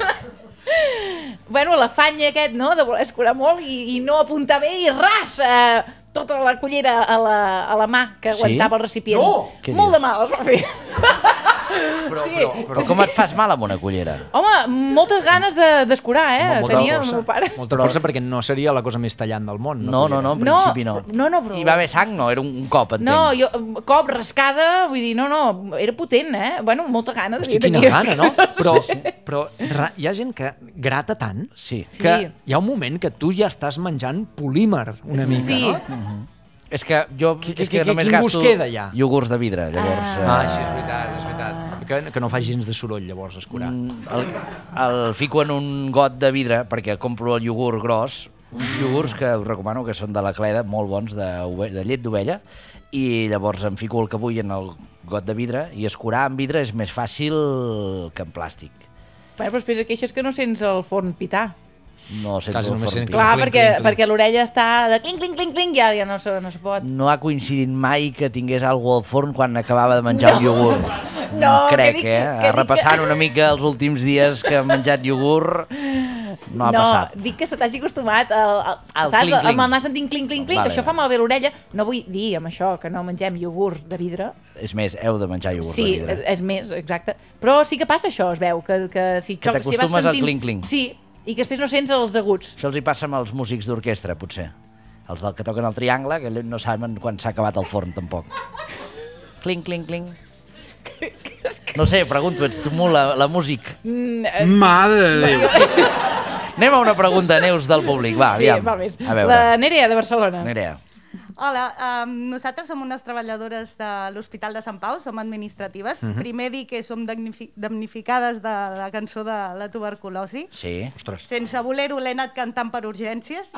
Bueno, l'afany aquest, no?, de voler escurar molt i, i no apuntar bé i ras! Eh, tota la cullera a la, a la mà que Sí? aguantava el recipient. No! Què Molt dius? de mal es va fer. Però, Sí. però, Però com et fas mal amb una cullera? Home, moltes ganes de- d'escurar, eh? Molta Tenia el força. meu pare. Molta força perquè no seria la cosa més tallant del món. No, no, no, en No, principi no. no, no, però- Hi va haver sang? No, era un cop, entenc. No, jo, cop, rascada, vull dir, no, no, era potent, eh? Bueno, molta gana. Hosti, devia quina tenir. gana, no? Però, però ra- hi ha gent que grata tant sí. que Sí. hi ha un moment que tu ja estàs menjant polímer una mica, Sí. no? Mhm. És que jo Qui- és qui- que qui- només quin gust gasto queda, ja? iogurts de vidre, llavors... Ah, eh, sí, és veritat, és veritat. Que, que no fa gens de soroll, llavors, escurar. El, el fico en un got de vidre perquè compro el iogurt gros, uns iogurts que us recomano que són de la Cleda, molt bons, de, ove- de llet d'ovella, i llavors em fico el que vull en el got de vidre, i escurar amb vidre és més fàcil que en plàstic. Bueno, però després et queixes que no sents el forn pitar. No sento Quasi el només forn sent pitar. Clar, clinc, perquè, clinc, clinc. perquè l'orella està de clinc, clinc, clinc, clinc, ja, ja no, se, no se pot. No ha coincidit mai que tingués alguna al forn quan acabava de menjar un iogurt. No, crec, que dic- eh? que dic Repassant que- una mica els últims dies que he menjat iogurt, no ha no, passat. dic que se t'hagi acostumat al, al, Al saps? clinc, clinc. Amb anar sentint clinc, clinc, clinc, Vale, això fa vale. malbé l'orella. No vull dir amb això que no mengem iogurt de vidre. És més, heu de menjar iogurt Sí, de vidre. és més, exacte. Però sí que passa això, es veu, que, que si, Que xoc- si vas t'acostumes al sentint... clinc-clinc. Sí, i que després no sents els aguts. Això els hi passa amb els músics d'orquestra, potser. Els del que toquen el triangle, que no saben quan s'ha acabat el forn, tampoc. Clinc, clinc, clinc. No sé, pregunto, ets tu molt la, la músic. Mm, eh, Mare de Déu. Anem a una pregunta, Neus, del públic. Va, sí, aviam. val més. A veure. La Nerea, de Barcelona. Nerea. Hola, um, nosaltres som unes treballadores de l'Hospital de Sant Pau, som administratives. Mhm. Primer dir que som damnifi- damnificades de la cançó de la tuberculosi. Sí. Ostres. Sense voler-ho l'he anat cantant per urgències.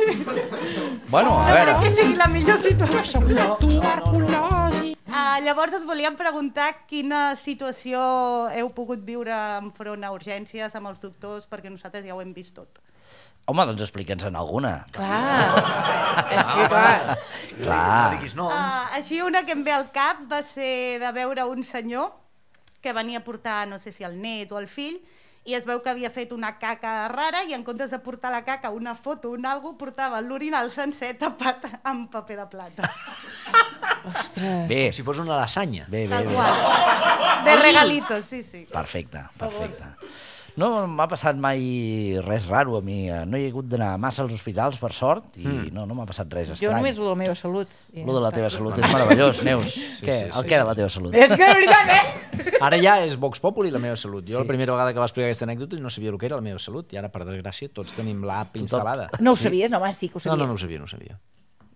Bueno, a No veure. crec que sigui la millor situació. Tuberculosi. Uh, llavors us volíem preguntar quina situació heu pogut viure enfront a urgències amb els doctors, perquè nosaltres ja ho hem vist tot. Home, doncs explica'ns-en alguna. Clar. És que, clar. Clar. Uh, així una que em ve al cap va ser de veure un senyor que venia a portar, no sé si el net o el fill, i es veu que havia fet una caca rara i en comptes de portar la caca, una foto, un algo, portava l'orinal sencer tapat amb paper de plata. Ostres. Bé. Com si fos una lasanya. Bé, bé, Tal bé. qual. De regalitos, sí, sí. Perfecte, perfecte. No m'ha passat mai res raro a mi. No hi he hagut d'anar massa als hospitals, per sort, i Mm. no, no m'ha passat res Jo estrany. només lo de la meva salut. I Lo de la ja teva està. salut és meravellós, Neus. Sí, Què? sí, sí, El què de sí. la teva salut? És que de veritat, eh? Ara ja és Vox Populi la meva salut. Jo Sí. la primera vegada que va explicar aquesta anècdota no sabia el que era la meva salut i ara, per desgràcia, tots tenim l'app instal·lada. No ho sabies? No, home, sí que ho No, sabia. no, no ho sabia, no ho sabia.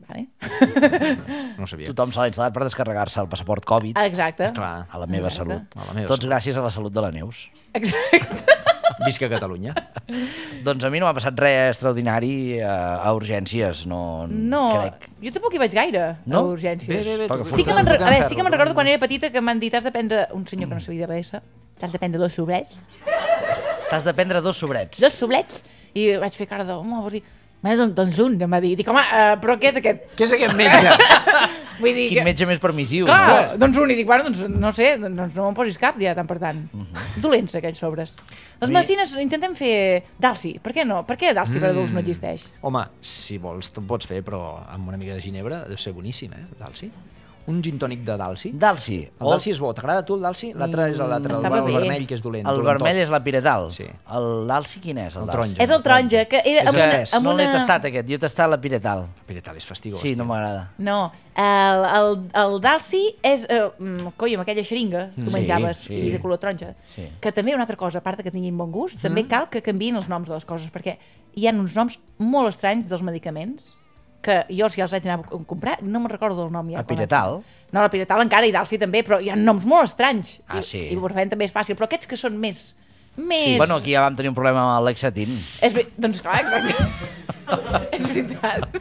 Vale? No ho sabia. Tothom se l'ha instal·lat per descarregar-se el passaport Covid. Exacte. Clar, a la meva Exacte. salut. A la meva Tots salut. gràcies a la salut de la Neus. Exacte. Visca Catalunya. Doncs a mi no m'ha passat res extraordinari a, a urgències, no, No, crec. jo tampoc hi vaig gaire, No? a urgències. Bé, bé, bé, tu Sí que portes me'n re- un a veure, ferro, sí que me'n tu. recordo quan era petita que m'han dit has de prendre, un senyor que no sabia dir res, t'has de prendre dos sobrets, T'has de prendre dos sobrets. dos sobrets, i vaig fer cara de, home, vols dir, bueno, doncs, doncs un, em va dir, dic, home, uh, però què és aquest? Què és aquest metge? Vull dir Quin que... metge més permissiu. Clar, doncs un, i dic, bueno, doncs no sé, doncs no me'n posis cap ja, tant per tant. Dolents, aquells sobres. Les medicines intentem fer Dalsi, per què no? Per què Dalsi per adults no existeix? Home, si vols te'n pots fer, però amb una mica de ginebra deu ser boníssim, eh, Dalsi. Un gin tònic de Dalsi. Dalsi. El Dalsi és bo. T'agrada a tu el Dalsi? L'altre és l'altre, el, Estava el bé. vermell, que és dolent. El dolent vermell tot. és la piretal. Sí. El Dalsi quin és? El, El Dalsi? taronja. És el taronja, que era És amb una... espès. Amb No l'he una... tastat aquest, jo he tastat la piretal. Piretal és fastigós. Sí, tio. no m'agrada. No, el, el, el Dalsi és, eh, mm, coi, amb aquella xeringa, tu Sí, menjaves, sí. i de color taronja, Sí. que també una altra cosa, a part de que tinguin bon gust, també cal que canviïn els noms de les coses, perquè hi ha uns noms molt estranys dels medicaments, que jo si els haig d'anar a comprar, no me'n recordo del nom ja. La piretal? No, la piretal encara, i Dalsi també, però hi ha noms molt estranys. Ah, I, sí. I Ibuprofèn també és fàcil, però aquests que són més... més... Sí. Bueno, aquí ja vam tenir un problema amb el Lexatin. És, ve- doncs clar, exacte. És veritat.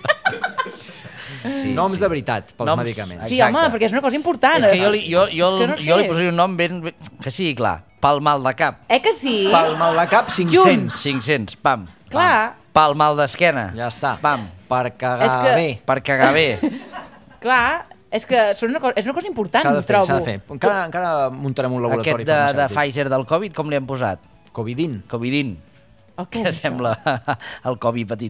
Sí, Noms sí. de veritat pels Noms- medicaments. Sí, home, perquè és una cosa important. És que jo li, jo, jo, És que no jo li sé. posaria un nom ben, ben... que sigui clar. Pel mal de cap. Eh que sí? Pel mal de cap, cinc-cents. cinc-cents, pam. Clar. Pel mal d'esquena. Ja està. Pam. Per cagar És que- bé. Per cagar bé. Clar, és que són una cosa, és una cosa important, S'ha de fer, trobo. s'ha de fer. Encara, encara muntarem un laboratori Aquest de, de farmacèutic. Pfizer del Covid, com li hem posat? Covidin. Covidin. El què Que és això? sembla el Covid petit.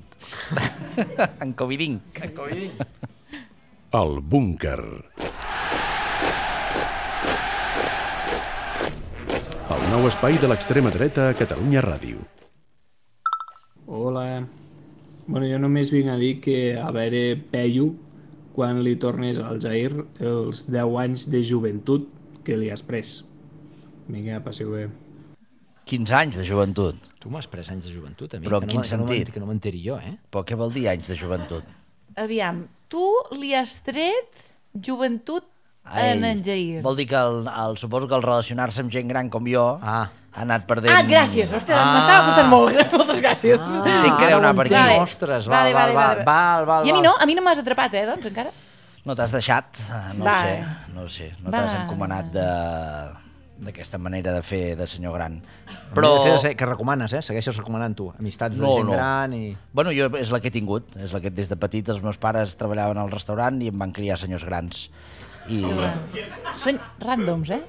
En Covidin. En Covidin. El búnquer. El nou espai de l'extrema dreta a Catalunya Ràdio. Hola. Bueno, jo només vinc a dir que a veure Peyu quan li tornes al Jair els deu anys de joventut que li has pres. Vinga, passeu bé. quinze anys de joventut. Tu m'has pres anys de joventut, a mi. Però que en no quin me- que no sentit? m'en- Que no m'enteri jo, eh? Però què vol dir anys de joventut? Aviam, tu li has tret joventut A en ell. en Jair. Vol dir que el, el, suposo que el relacionar-se amb gent gran com jo ah. ha anat perdent... Ah, gràcies, ostres, m'estava costant molt. Moltes gràcies. Ah, Tinc que deunar per aquí. Vale. Ostres, Vale, val, vale, val, vale. val, val, I a mi val. no, a mi no m'has atrapat, eh, doncs, encara. No t'has deixat, no ho Vale. sé, no ho sé. No t'has Vale. encomanat de d'aquesta manera de fer de senyor gran. Però... De fer, que recomanes, eh? Segueixes recomanant tu. Amistats de No, gent no. gran i... Bueno, jo és la que he tingut, és la que des de petit els meus pares treballaven al restaurant i em van criar senyors grans. I Són ràndoms, eh?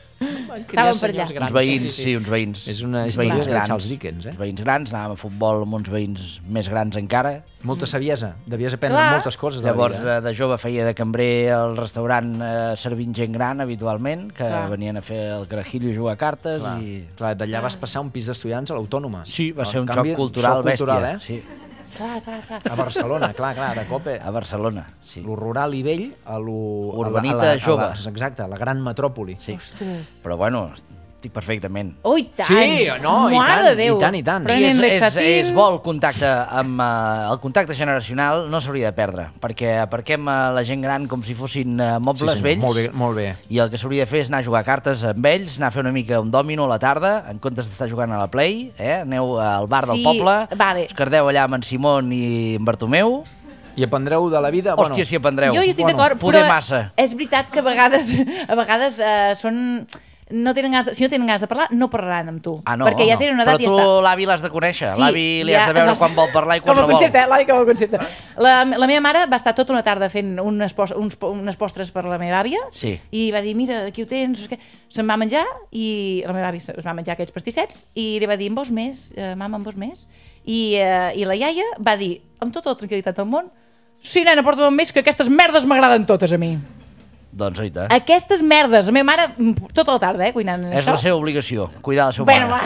criar Estaven per allà. senyors grans. uns veïns, Sí, sí, sí, sí. uns veïns. És una uns història veïns de grans, Charles Dickens, eh? Uns veïns grans, anàvem a futbol amb uns veïns més grans encara. Molta saviesa. Devies aprendre Clar. moltes coses de Llavors, la vida. eh, de jove feia de cambrer al restaurant eh, servint gent gran, habitualment, que Clar. venien a fer el carajillo i jugar a cartes. Clar, I... clar d'allà vas passar un pis d'estudiants a l'Autònoma. Sí, va ser En un canvi, xoc cultural xoc cultural, bèstia. eh? Sí. Clar, clar, clar. A Barcelona, clar, clar, de cop. Eh? A Barcelona, sí. Lo rural i vell a lo... Urbanita a la, a la, jove. A la, exacte, a la gran metròpoli. Sí. Ostres. Però bueno, estic perfectament. Oh, i tant. Sí, no, i Mare tant, de Déu. i tant, i tant. I Prenent és, és, Lexatin. és bo el contacte amb eh, el contacte generacional no s'hauria de perdre, perquè aparquem a la gent gran com si fossin eh, mobles Sí, senyor, vells. molt bé, molt bé. I el que s'hauria de fer és anar a jugar a cartes amb ells, anar a fer una mica un dòmino a la tarda, en comptes d'estar jugant a la Play, eh? Aneu al bar del Sí, poble, vale. us quedeu allà amb en Simón i en Bartomeu. I aprendreu de la vida... Hòstia, bueno, si aprendreu. Jo hi estic Bueno, d'acord, poder però massa. és veritat que a vegades, a vegades eh, són... No tenen ganes de, si no tenen ganes de parlar, no parlaran amb tu. Ah, no, perquè ja no. tenen una edat Però i tu ja està. l'avi l'has de conèixer, Sí, l'avi li ja has de veure es va- quan vol parlar i quan com no a vol. concepte, eh? L'avi com a concepte. La, la meva mare va estar tota una tarda fent unes, pos, uns, unes postres per la meva àvia Sí. i va dir, mira, aquí ho tens, no sé què. Se'n va menjar i la meva àvia es va menjar aquests pastissets i li va dir, en vols més, eh, mama, en vols més? I, eh, I la iaia va dir, amb tota la tranquil·litat del món, sí, nena, porta'm més, que aquestes merdes m'agraden totes a mi. Doncs oita. Aquestes merdes, la meva mare, mm, tota la tarda, eh, cuinant És això. la seva obligació, cuidar la seva Bueno, mare.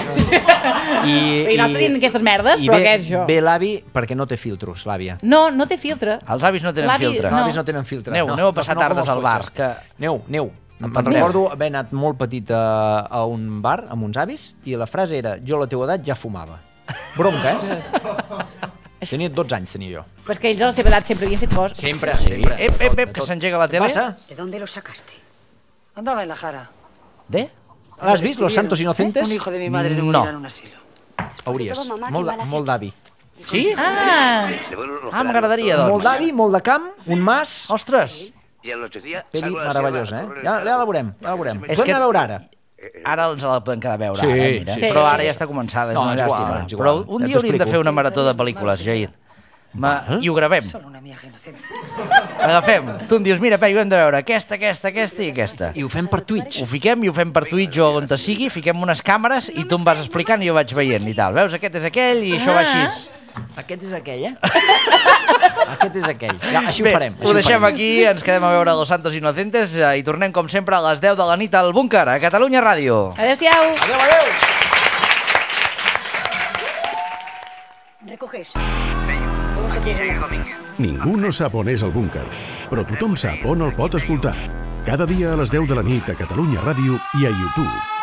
va. I, I no tenint aquestes merdes, I però ve, què és això? ve l'avi perquè no té filtros, l'àvia. No, no té filtre. Els avis no tenen L'avi- filtre. Els avis no tenen filtre. Aneu, no, aneu a passar no, no tardes com al els bar. cotxes. Que... Aneu, aneu. Em Aneu. recordo haver anat molt petit a, a un bar amb uns avis i la frase era, jo a la teua edat ja fumava. Bronca, eh? Tenia dotze anys, tenia jo. Però és que ells a la seva edat sempre havien fet coses. Sempre, sempre. Ep, ep, ep, que s'engega la tele. Passa? ¿De dónde lo sacaste? Andaba en la jara. ¿De? L'has vist, Los Santos Inocentes? Un hijo de mi madre no No. morirá en un asilo. Hauries. Molt, de- molt d'avi. Sí? Ah! Ah, m'agradaria, doncs. Molt d'avi, molt de camp, un mas. Ostres! Peli meravellosa, eh? Ja, ja la veurem, ja la veurem. És És que- que... de veure ara. Ara ens la podem quedar a veure, Sí, ara, eh, mira. sí, Però sí, ara sí. ja està començada, és No, una és igual, llàstima. és igual. Però un Ja dia t'ho hauríem de explico. fer una marató de pel·lícules, Jair. Ma, I ho gravem. Agafem. Tu em dius, mira, Peyu, hem de veure aquesta, aquesta, aquesta i aquesta. I ho fem per Twitch. Ho fiquem i ho fem per Twitch o on te sigui, fiquem unes càmeres i tu em vas explicant i jo vaig veient i tal. Veus, aquest és aquell i això va així. Aquest és aquell, eh? Aquest és aquell. Ja, així Bé, ho farem. Així ho deixem farem. aquí, ens quedem a veure Los Santos Inocentes eh, i tornem com sempre a les deu de la nit al Búnquer, a Catalunya Ràdio. Adéu-siau. Adéu, adéu. Recoge eso. ¿Cómo se pide la cosa? Ningú no sap on és el búnquer, però tothom sap on el pot escoltar. Cada dia a les deu de la nit a Catalunya Ràdio i a YouTube.